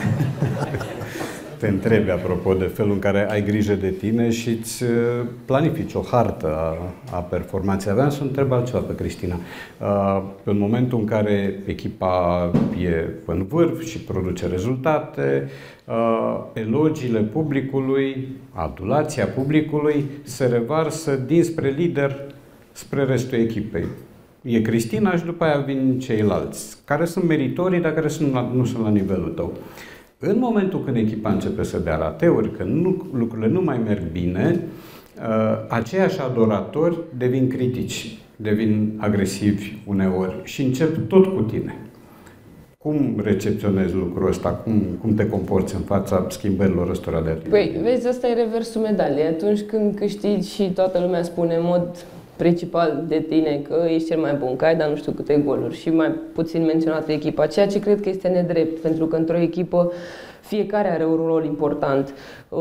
Te întrebi, apropo, de felul în care ai grijă de tine și îți planifici o hartă a performanței. Aveam să întreb altceva pe Cristina. În momentul în care echipa e în vârf și produce rezultate, elogiile publicului, adulația publicului se revarsă dinspre lider spre restul echipei. E Cristina și după aia vin ceilalți, care sunt meritorii, dar care nu sunt la nivelul tău. În momentul când echipa începe să dea rateuri, că lucrurile nu mai merg bine, aceiași adoratori devin critici, devin agresivi uneori și încep tot cu tine. Cum recepționezi lucrul ăsta? Cum te comporți în fața schimbărilor ăstora de atitudine? Păi, vezi, ăsta e reversul medaliei. Atunci când câștigi și toată lumea spune în mod principal de tine că ești cel mai bun, că ai dat nu știu câte goluri și mai puțin menționată echipa, ceea ce cred că este nedrept, pentru că într-o echipă fiecare are un rol important.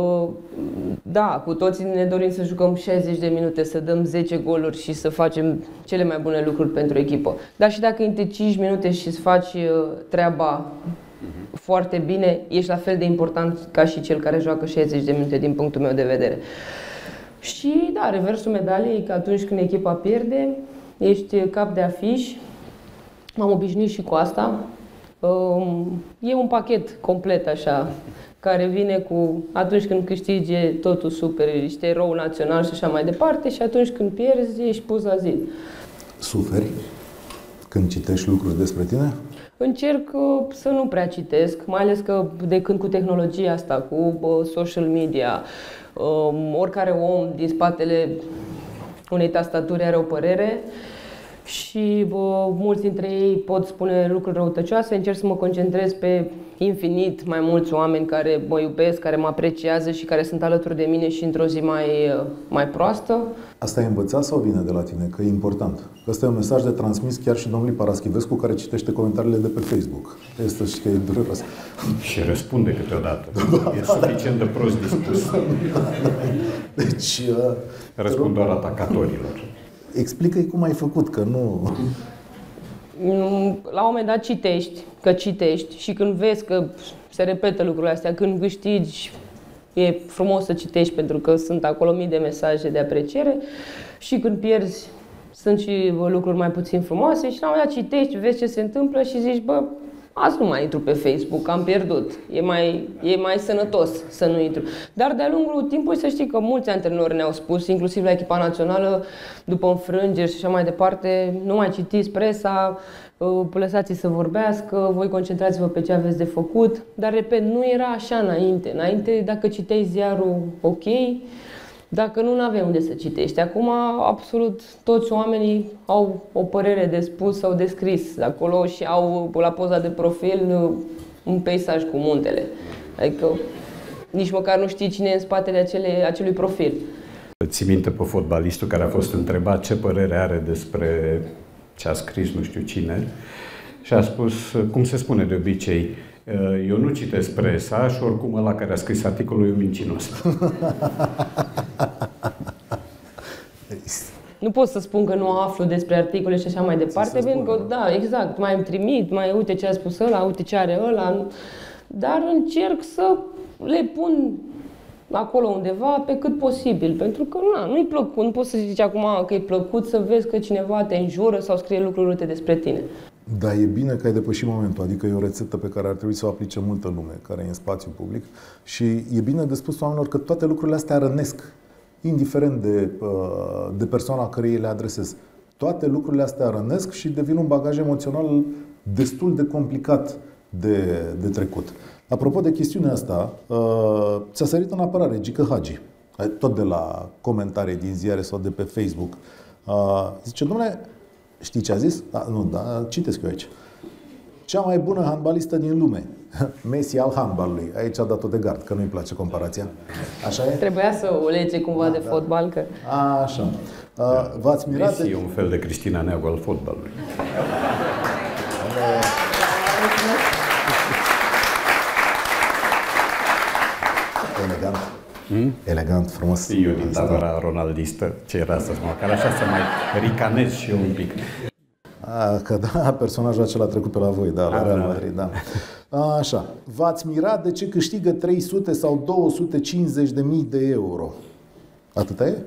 Da, cu toții ne dorim să jucăm 60 de minute, să dăm 10 goluri și să facem cele mai bune lucruri pentru echipă. Dar și dacă intre 5 minute și îți faci treaba foarte bine, ești la fel de important ca și cel care joacă 60 de minute din punctul meu de vedere. Și da, reversul medaliei e că atunci când echipa pierde, ești cap de afiș. M-am obișnuit și cu asta. E un pachet complet așa, care vine cu atunci când câștigi totul super, ești erou național și așa mai departe, și atunci când pierzi ești pus la zi. Suferi când citești lucruri despre tine? Încerc să nu prea citesc, mai ales că de când cu tehnologia asta, cu social media, oricare om din spatele unei tastaturi are o părere și mulți dintre ei pot spune lucruri răutăcioase. Încerc să mă concentrez pe infinit mai mulți oameni care mă iubesc, care mă apreciază și care sunt alături de mine și într-o zi mai proastă. Asta e învățat sau vine de la tine? Că e important. Ăsta e un mesaj de transmis chiar și domnului Paraschivescu, care citește comentariile de pe Facebook. Este și că e dureros. Și răspunde câteodată. E suficient de prost dispus. Deci... Răspund doar atacatorilor. Explică-i cum ai făcut, că nu... la un moment dat citești și când vezi că se repetă lucrurile astea, când câștigi, e frumos să citești pentru că sunt acolo mii de mesaje de apreciere și când pierzi, sunt și lucruri mai puțin frumoase și la un moment dat citești, vezi ce se întâmplă și zici, bă, azi nu mai intru pe Facebook, am pierdut. E mai sănătos să nu intru. Dar de-a lungul timpului să știi că mulți antrenori ne-au spus, inclusiv la echipa națională, după înfrângeri și așa mai departe, nu mai citiți presa, lăsați-i să vorbească, voi concentrați-vă pe ce aveți de făcut. Dar, repet, nu era așa înainte. Înainte, dacă citeai ziarul, ok, dacă nu, n-aveai unde să citești. Acum, absolut toți oamenii au o părere de spus sau de scris acolo și au la poza de profil un peisaj cu muntele. Adică nici măcar nu știi cine e în spatele acelui profil. Ții minte pe fotbalistul care a fost întrebat ce părere are despre ce a scris nu știu cine și a spus, cum se spune de obicei, eu nu citesc presa și oricum ăla care a scris articolul e un mincinos. Nu pot să spun că nu aflu despre articole și așa mai departe, pentru că, da, exact, mai îmi trimit, mai uite ce a spus ăla, uite ce are ăla, dar încerc să le pun acolo undeva pe cât posibil, pentru că nu-i plăcut, nu poți să zici acum că e plăcut să vezi că cineva te înjură sau scrie lucruri urâte despre tine. Da, e bine că ai depășit momentul, adică e o rețetă pe care ar trebui să o aplice multă lume care e în spațiu public și e bine de spus oamenilor că toate lucrurile astea rănesc, indiferent de persoana căreia le adresez. Toate lucrurile astea rănesc și devin un bagaj emoțional destul de complicat de trecut. Apropo de chestiunea asta, ți-a sărit în apărare Gică Hagi, tot de la comentarii din ziare sau de pe Facebook. Zice, dom'le, știi ce a zis? Citesc eu aici. Cea mai bună handbalistă din lume. Messi al handbalului. Aici a dat-o de gard, că nu-i place comparația. Așa e? Trebuia să o lege cumva de fotbal, că... Așa. V-ați mirat? Messi e un fel de Cristina Neagu al fotbalului. Elegant. Elegant, frumos. Eu din tabăra ronaldistă, ce era să spun, care așa să mai ricanez și eu un pic. Că da, personajul acela a trecut pe la voi, da, la Real Madrid, da. Așa. V-ați mirat de ce câștigă 300 sau 250.000 de euro? Atâta e?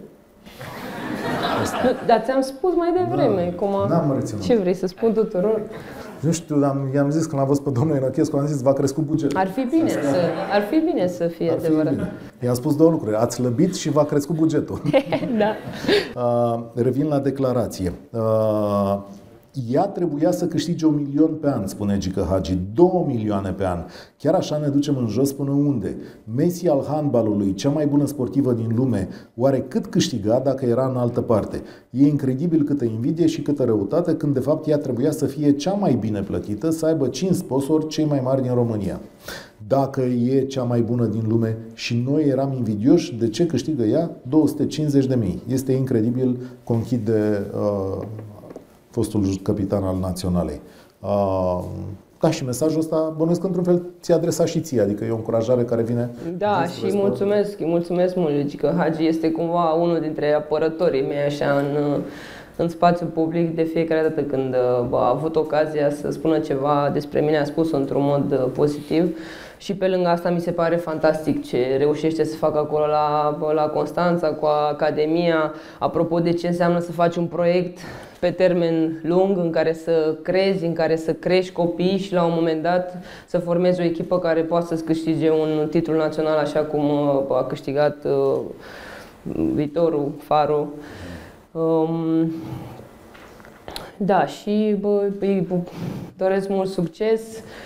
Dar ți-am spus mai devreme. N-am reținut. Ce vrei să spun tuturor? Nu știu, i-am zis când am văzut pe domnul Enochescu, am zis, v-a crescut bugetul. Ar fi bine să fie adevărat. I-am spus două lucruri. Ați slăbit și v-a crescut bugetul. Da. Revin la declarație. Ea trebuia să câștige 1 milion pe an, spune Gică Hagi, 2 milioane pe an. Chiar așa ne ducem în jos până unde? Messi al handbalului, cea mai bună sportivă din lume, oare cât câștiga dacă era în altă parte? E incredibil câtă invidie și câtă răutate, când de fapt ea trebuia să fie cea mai bine plătită, să aibă 5 sponsori cei mai mari din România. Dacă e cea mai bună din lume și noi eram invidioși, de ce câștigă ea 250.000? Este incredibil, conchide fostul capitan al Naționalei. Da, și mesajul ăsta, bănuiesc că într-un fel ți-a adresat și ție, adică e o încurajare care vine... Da, și mulțumesc mult, Gică Hagi este cumva unul dintre apărătorii mei așa în spațiul public. De fiecare dată când a avut ocazia să spună ceva despre mine, a spus-o într-un mod pozitiv. Și pe lângă asta mi se pare fantastic ce reușește să facă acolo la Constanța, cu Academia. Apropo de ce înseamnă să faci un proiect pe termen lung, în care să crezi, în care să crești copii și la un moment dat să formezi o echipă care poate să-ți câștige un titlu național, așa cum a câștigat Viitorul, Faro. Da, și îi doresc mult succes.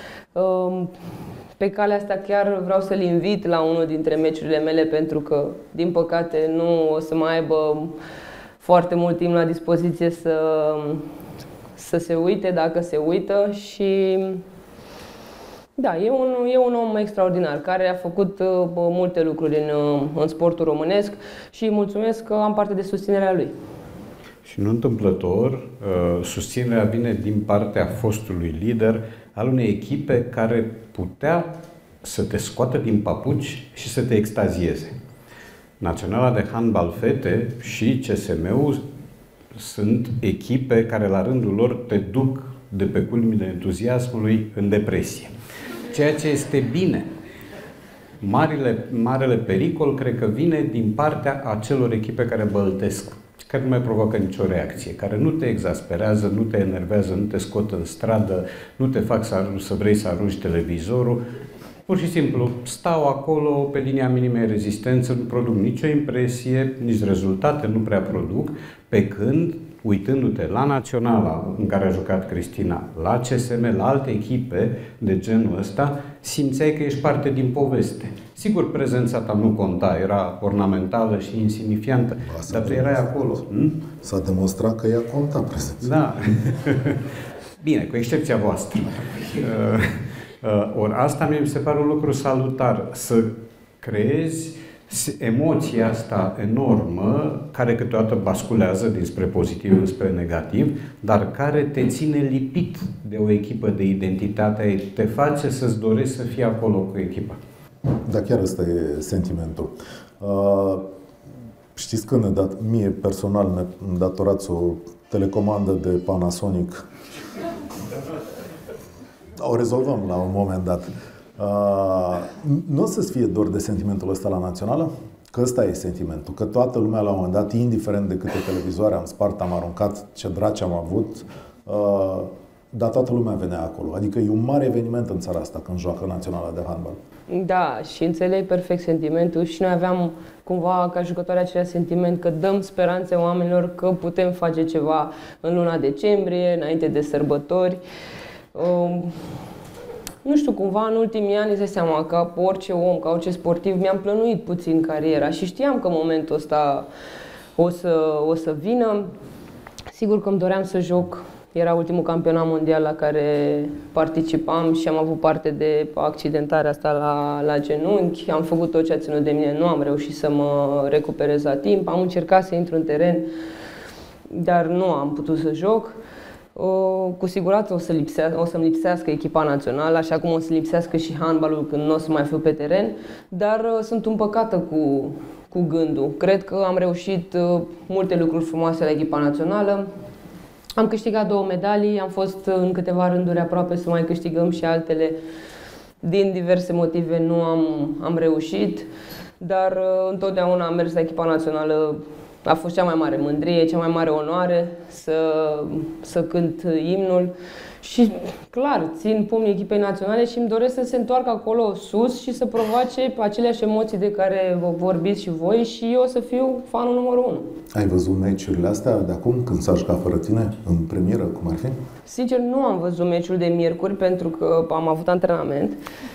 Pe calea asta chiar vreau să-l invit la unul dintre meciurile mele, pentru că, din păcate, nu o să mai aibă foarte mult timp la dispoziție să se uite, dacă se uită. Și da, e un om extraordinar, care a făcut multe lucruri în sportul românesc și îi mulțumesc că am parte de susținerea lui. Și nu întâmplător, susținerea vine din partea fostului lider al unei echipe care putea să te scoată din papuci și să te extazieze. Naționala de handbal fete și CSM-ul sunt echipe care la rândul lor te duc de pe culmile entuziasmului în depresie. Ceea ce este bine. Marele pericol cred că vine din partea acelor echipe care băltesc, care nu mai provoacă nicio reacție, care nu te exasperează, nu te enervează, nu te scot în stradă, nu te fac să vrei să arunci televizorul. Pur și simplu stau acolo pe linia minimei rezistență, nu produc nicio impresie, nici rezultate nu prea produc, pe când, uitându-te la Naționala în care a jucat Cristina, la CSM, la alte echipe de genul ăsta, simțeai că ești parte din poveste. Sigur, prezența ta nu conta, era ornamentală și insignifiantă, dar tu erai acolo. S-a demonstrat că ea conta prezența. Da. Bine, cu excepția voastră. Ori asta mi se pare un lucru salutar, să creezi emoția asta enormă, care câteodată basculează dinspre pozitiv înspre negativ, dar care te ține lipit de o echipă, de identitatea ei, te face să-ți dorești să fii acolo cu echipa. Da, chiar ăsta e sentimentul. Știți că mie personal ne datorați o telecomandă de Panasonic. O rezolvăm la un moment dat. Nu o să-ți fie dor de sentimentul ăsta la Națională? Că ăsta e sentimentul. Că toată lumea la un moment dat, indiferent de câte televizoare am spart, am aruncat, ce draci am avut, dar toată lumea venea acolo. Adică e un mare eveniment în țara asta când joacă Naționala de handbal. Da, și înțeleg perfect sentimentul și noi aveam cumva ca jucători același sentiment, că dăm speranțe oamenilor că putem face ceva în luna decembrie, înainte de sărbători. Nu știu, cumva în ultimii ani îți dai seama că orice om, ca orice sportiv, mi-am plănuit puțin cariera și știam că momentul ăsta o să vină. Sigur că îmi doream să joc. Era ultimul campionat mondial la care participam și am avut parte de accidentarea asta la genunchi. Am făcut tot ce a ținut de mine, nu am reușit să mă recuperez la timp. Am încercat să intru în teren, dar nu am putut să joc. Cu siguranță o să-mi lipsească echipa națională, așa cum o să lipsească și handbalul când nu o să mai fiu pe teren, dar sunt împăcată cu gândul. Cred că am reușit multe lucruri frumoase la echipa națională. Am câștigat 2 medalii, am fost în câteva rânduri aproape să mai câștigăm și altele. Din diverse motive nu am reușit, dar întotdeauna am mers la echipa națională. A fost cea mai mare mândrie, cea mai mare onoare să cânt imnul și, clar, țin pumnii echipei naționale și îmi doresc să se întoarcă acolo sus și să provoace aceleași emoții de care vorbiți și voi și eu să fiu fanul numărul 1. Ai văzut meciurile astea de acum, când s-a jucat fără tine, în premieră, cum ar fi? Sincer, nu am văzut meciul de miercuri pentru că am avut antrenament.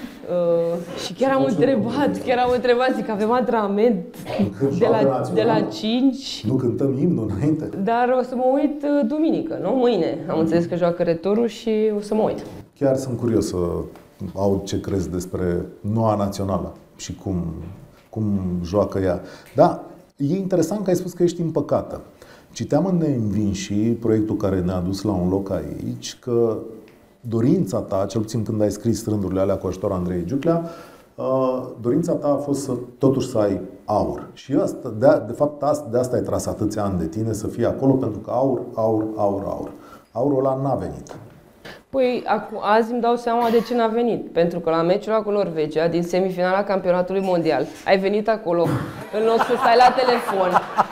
Și chiar am întrebat, zic, avem antrenament de la 5. Nu cântăm imnul înainte? Dar o să mă uit duminică, nu? Mâine. Am înțeles că joacă returul și o să mă uit. Chiar sunt curios să aud ce crezi despre noua națională și cum joacă ea. Da, e interesant că ai spus că ești împăcată. Citeam în Neînvinși, proiectul care ne-a dus la un loc aici, că dorința ta, cel puțin când ai scris rândurile alea cu ajutorul Andrei Giuclea, dorința ta a fost totuși să ai aur. Și asta, de fapt, de asta ai tras atâția ani de tine, să fii acolo, pentru că aur. Aurul ăla n-a venit. Păi, azi îmi dau seama de ce n-a venit. Pentru că la meciul cu Norvegia, din semifinala campionatului mondial, ai venit acolo, în loc să stai la telefon.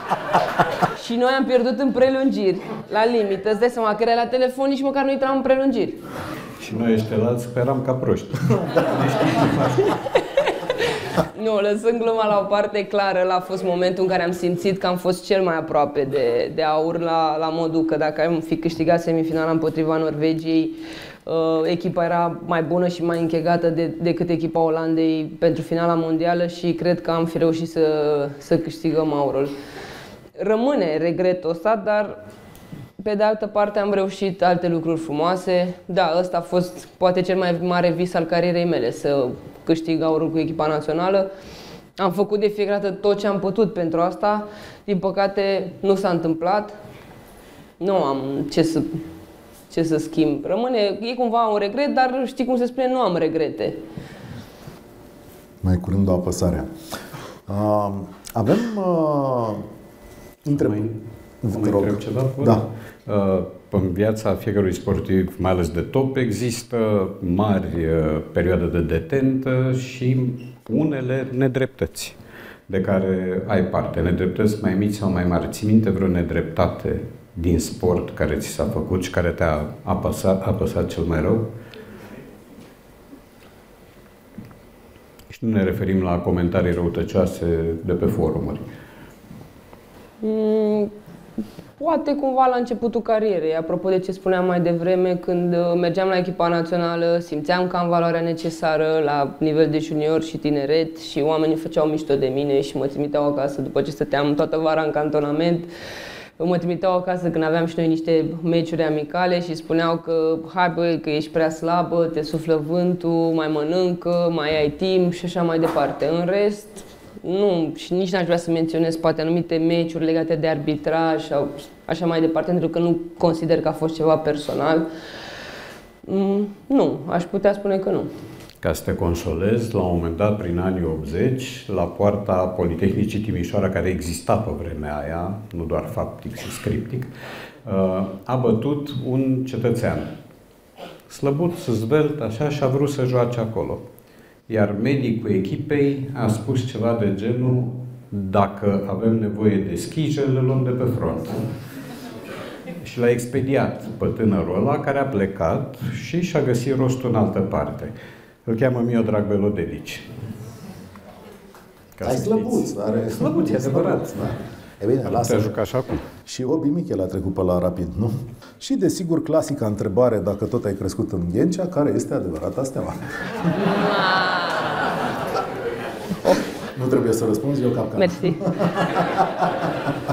Și noi am pierdut în prelungiri, la limită. Îți dai seama că erai la telefon, nici măcar nu intram în prelungiri. Și noi ăștialalți speram ca proști. Nu, lăsând gluma la o parte, clar, ăla a fost momentul în care am simțit că am fost cel mai aproape de aur, la modul că dacă am fi câștigat semifinala împotriva Norvegiei, echipa era mai bună și mai închegată decât echipa Olandei pentru finala mondială și cred că am fi reușit să câștigăm aurul. Rămâne regretul ăsta, dar pe de altă parte am reușit alte lucruri frumoase. Da, ăsta a fost poate cel mai mare vis al carierei mele, să câștig aurul cu echipa națională. Am făcut de fiecare dată tot ce am putut pentru asta. Din păcate nu s-a întâmplat. Nu am ce să schimb. Rămâne, e cumva un regret, dar știi cum se spune, nu am regrete. Mai curând o apăsare. Avem Mai întreb ceva? Da. în viața fiecărui sportiv, mai ales de top, există mari perioade de detentă și unele nedreptăți de care ai parte. Nedreptăți mai mici sau mai mari. Ții minte vreo nedreptate din sport care ți s-a făcut și care te-a apăsat cel mai rău? Și nu ne referim la comentarii răutăcioase de pe forumuri. Poate cumva la începutul carierei, apropo de ce spuneam mai devreme, când mergeam la echipa națională, simțeam că am valoarea necesară la nivel de junior și tineret și oamenii făceau mișto de mine și mă trimiteau acasă după ce stăteam toată vara în cantonament. Mă trimiteau acasă când aveam și noi niște meciuri amicale și spuneau că hai băi, că ești prea slabă, te suflă vântul, mai mănâncă, mai ai timp și așa mai departe. În rest, nu, și nici n-aș vrea să menționez poate anumite meciuri legate de arbitraj sau așa mai departe, pentru că nu consider că a fost ceva personal. Nu, aș putea spune că nu. Ca să te consolezi, la un moment dat, prin anii 80, la poarta Politehnicii Timișoara, care exista pe vremea aia, nu doar faptic și scriptic, a bătut un cetățean. Slăbut, zvelt, așa, și a vrut să joace acolo. Iar medicul echipei a spus ceva de genul: dacă avem nevoie de schije, le luăm de pe front. Și l-a expediat pe tânărul ăla, care a plecat și și-a găsit rostul în altă parte. Îl cheamă Miodrag Belodelici. Ai slăbuț, are... Slăbuț, e adevărat. Da. E bine, lasă. Te juca și acum. Și Obi Michel a trecut pe la Rapid, nu? Și desigur, clasica întrebare, dacă tot ai crescut în Ghencea, care este adevărata Steaua? Nu trebuie să răspunzi, eu capcan. Mersi.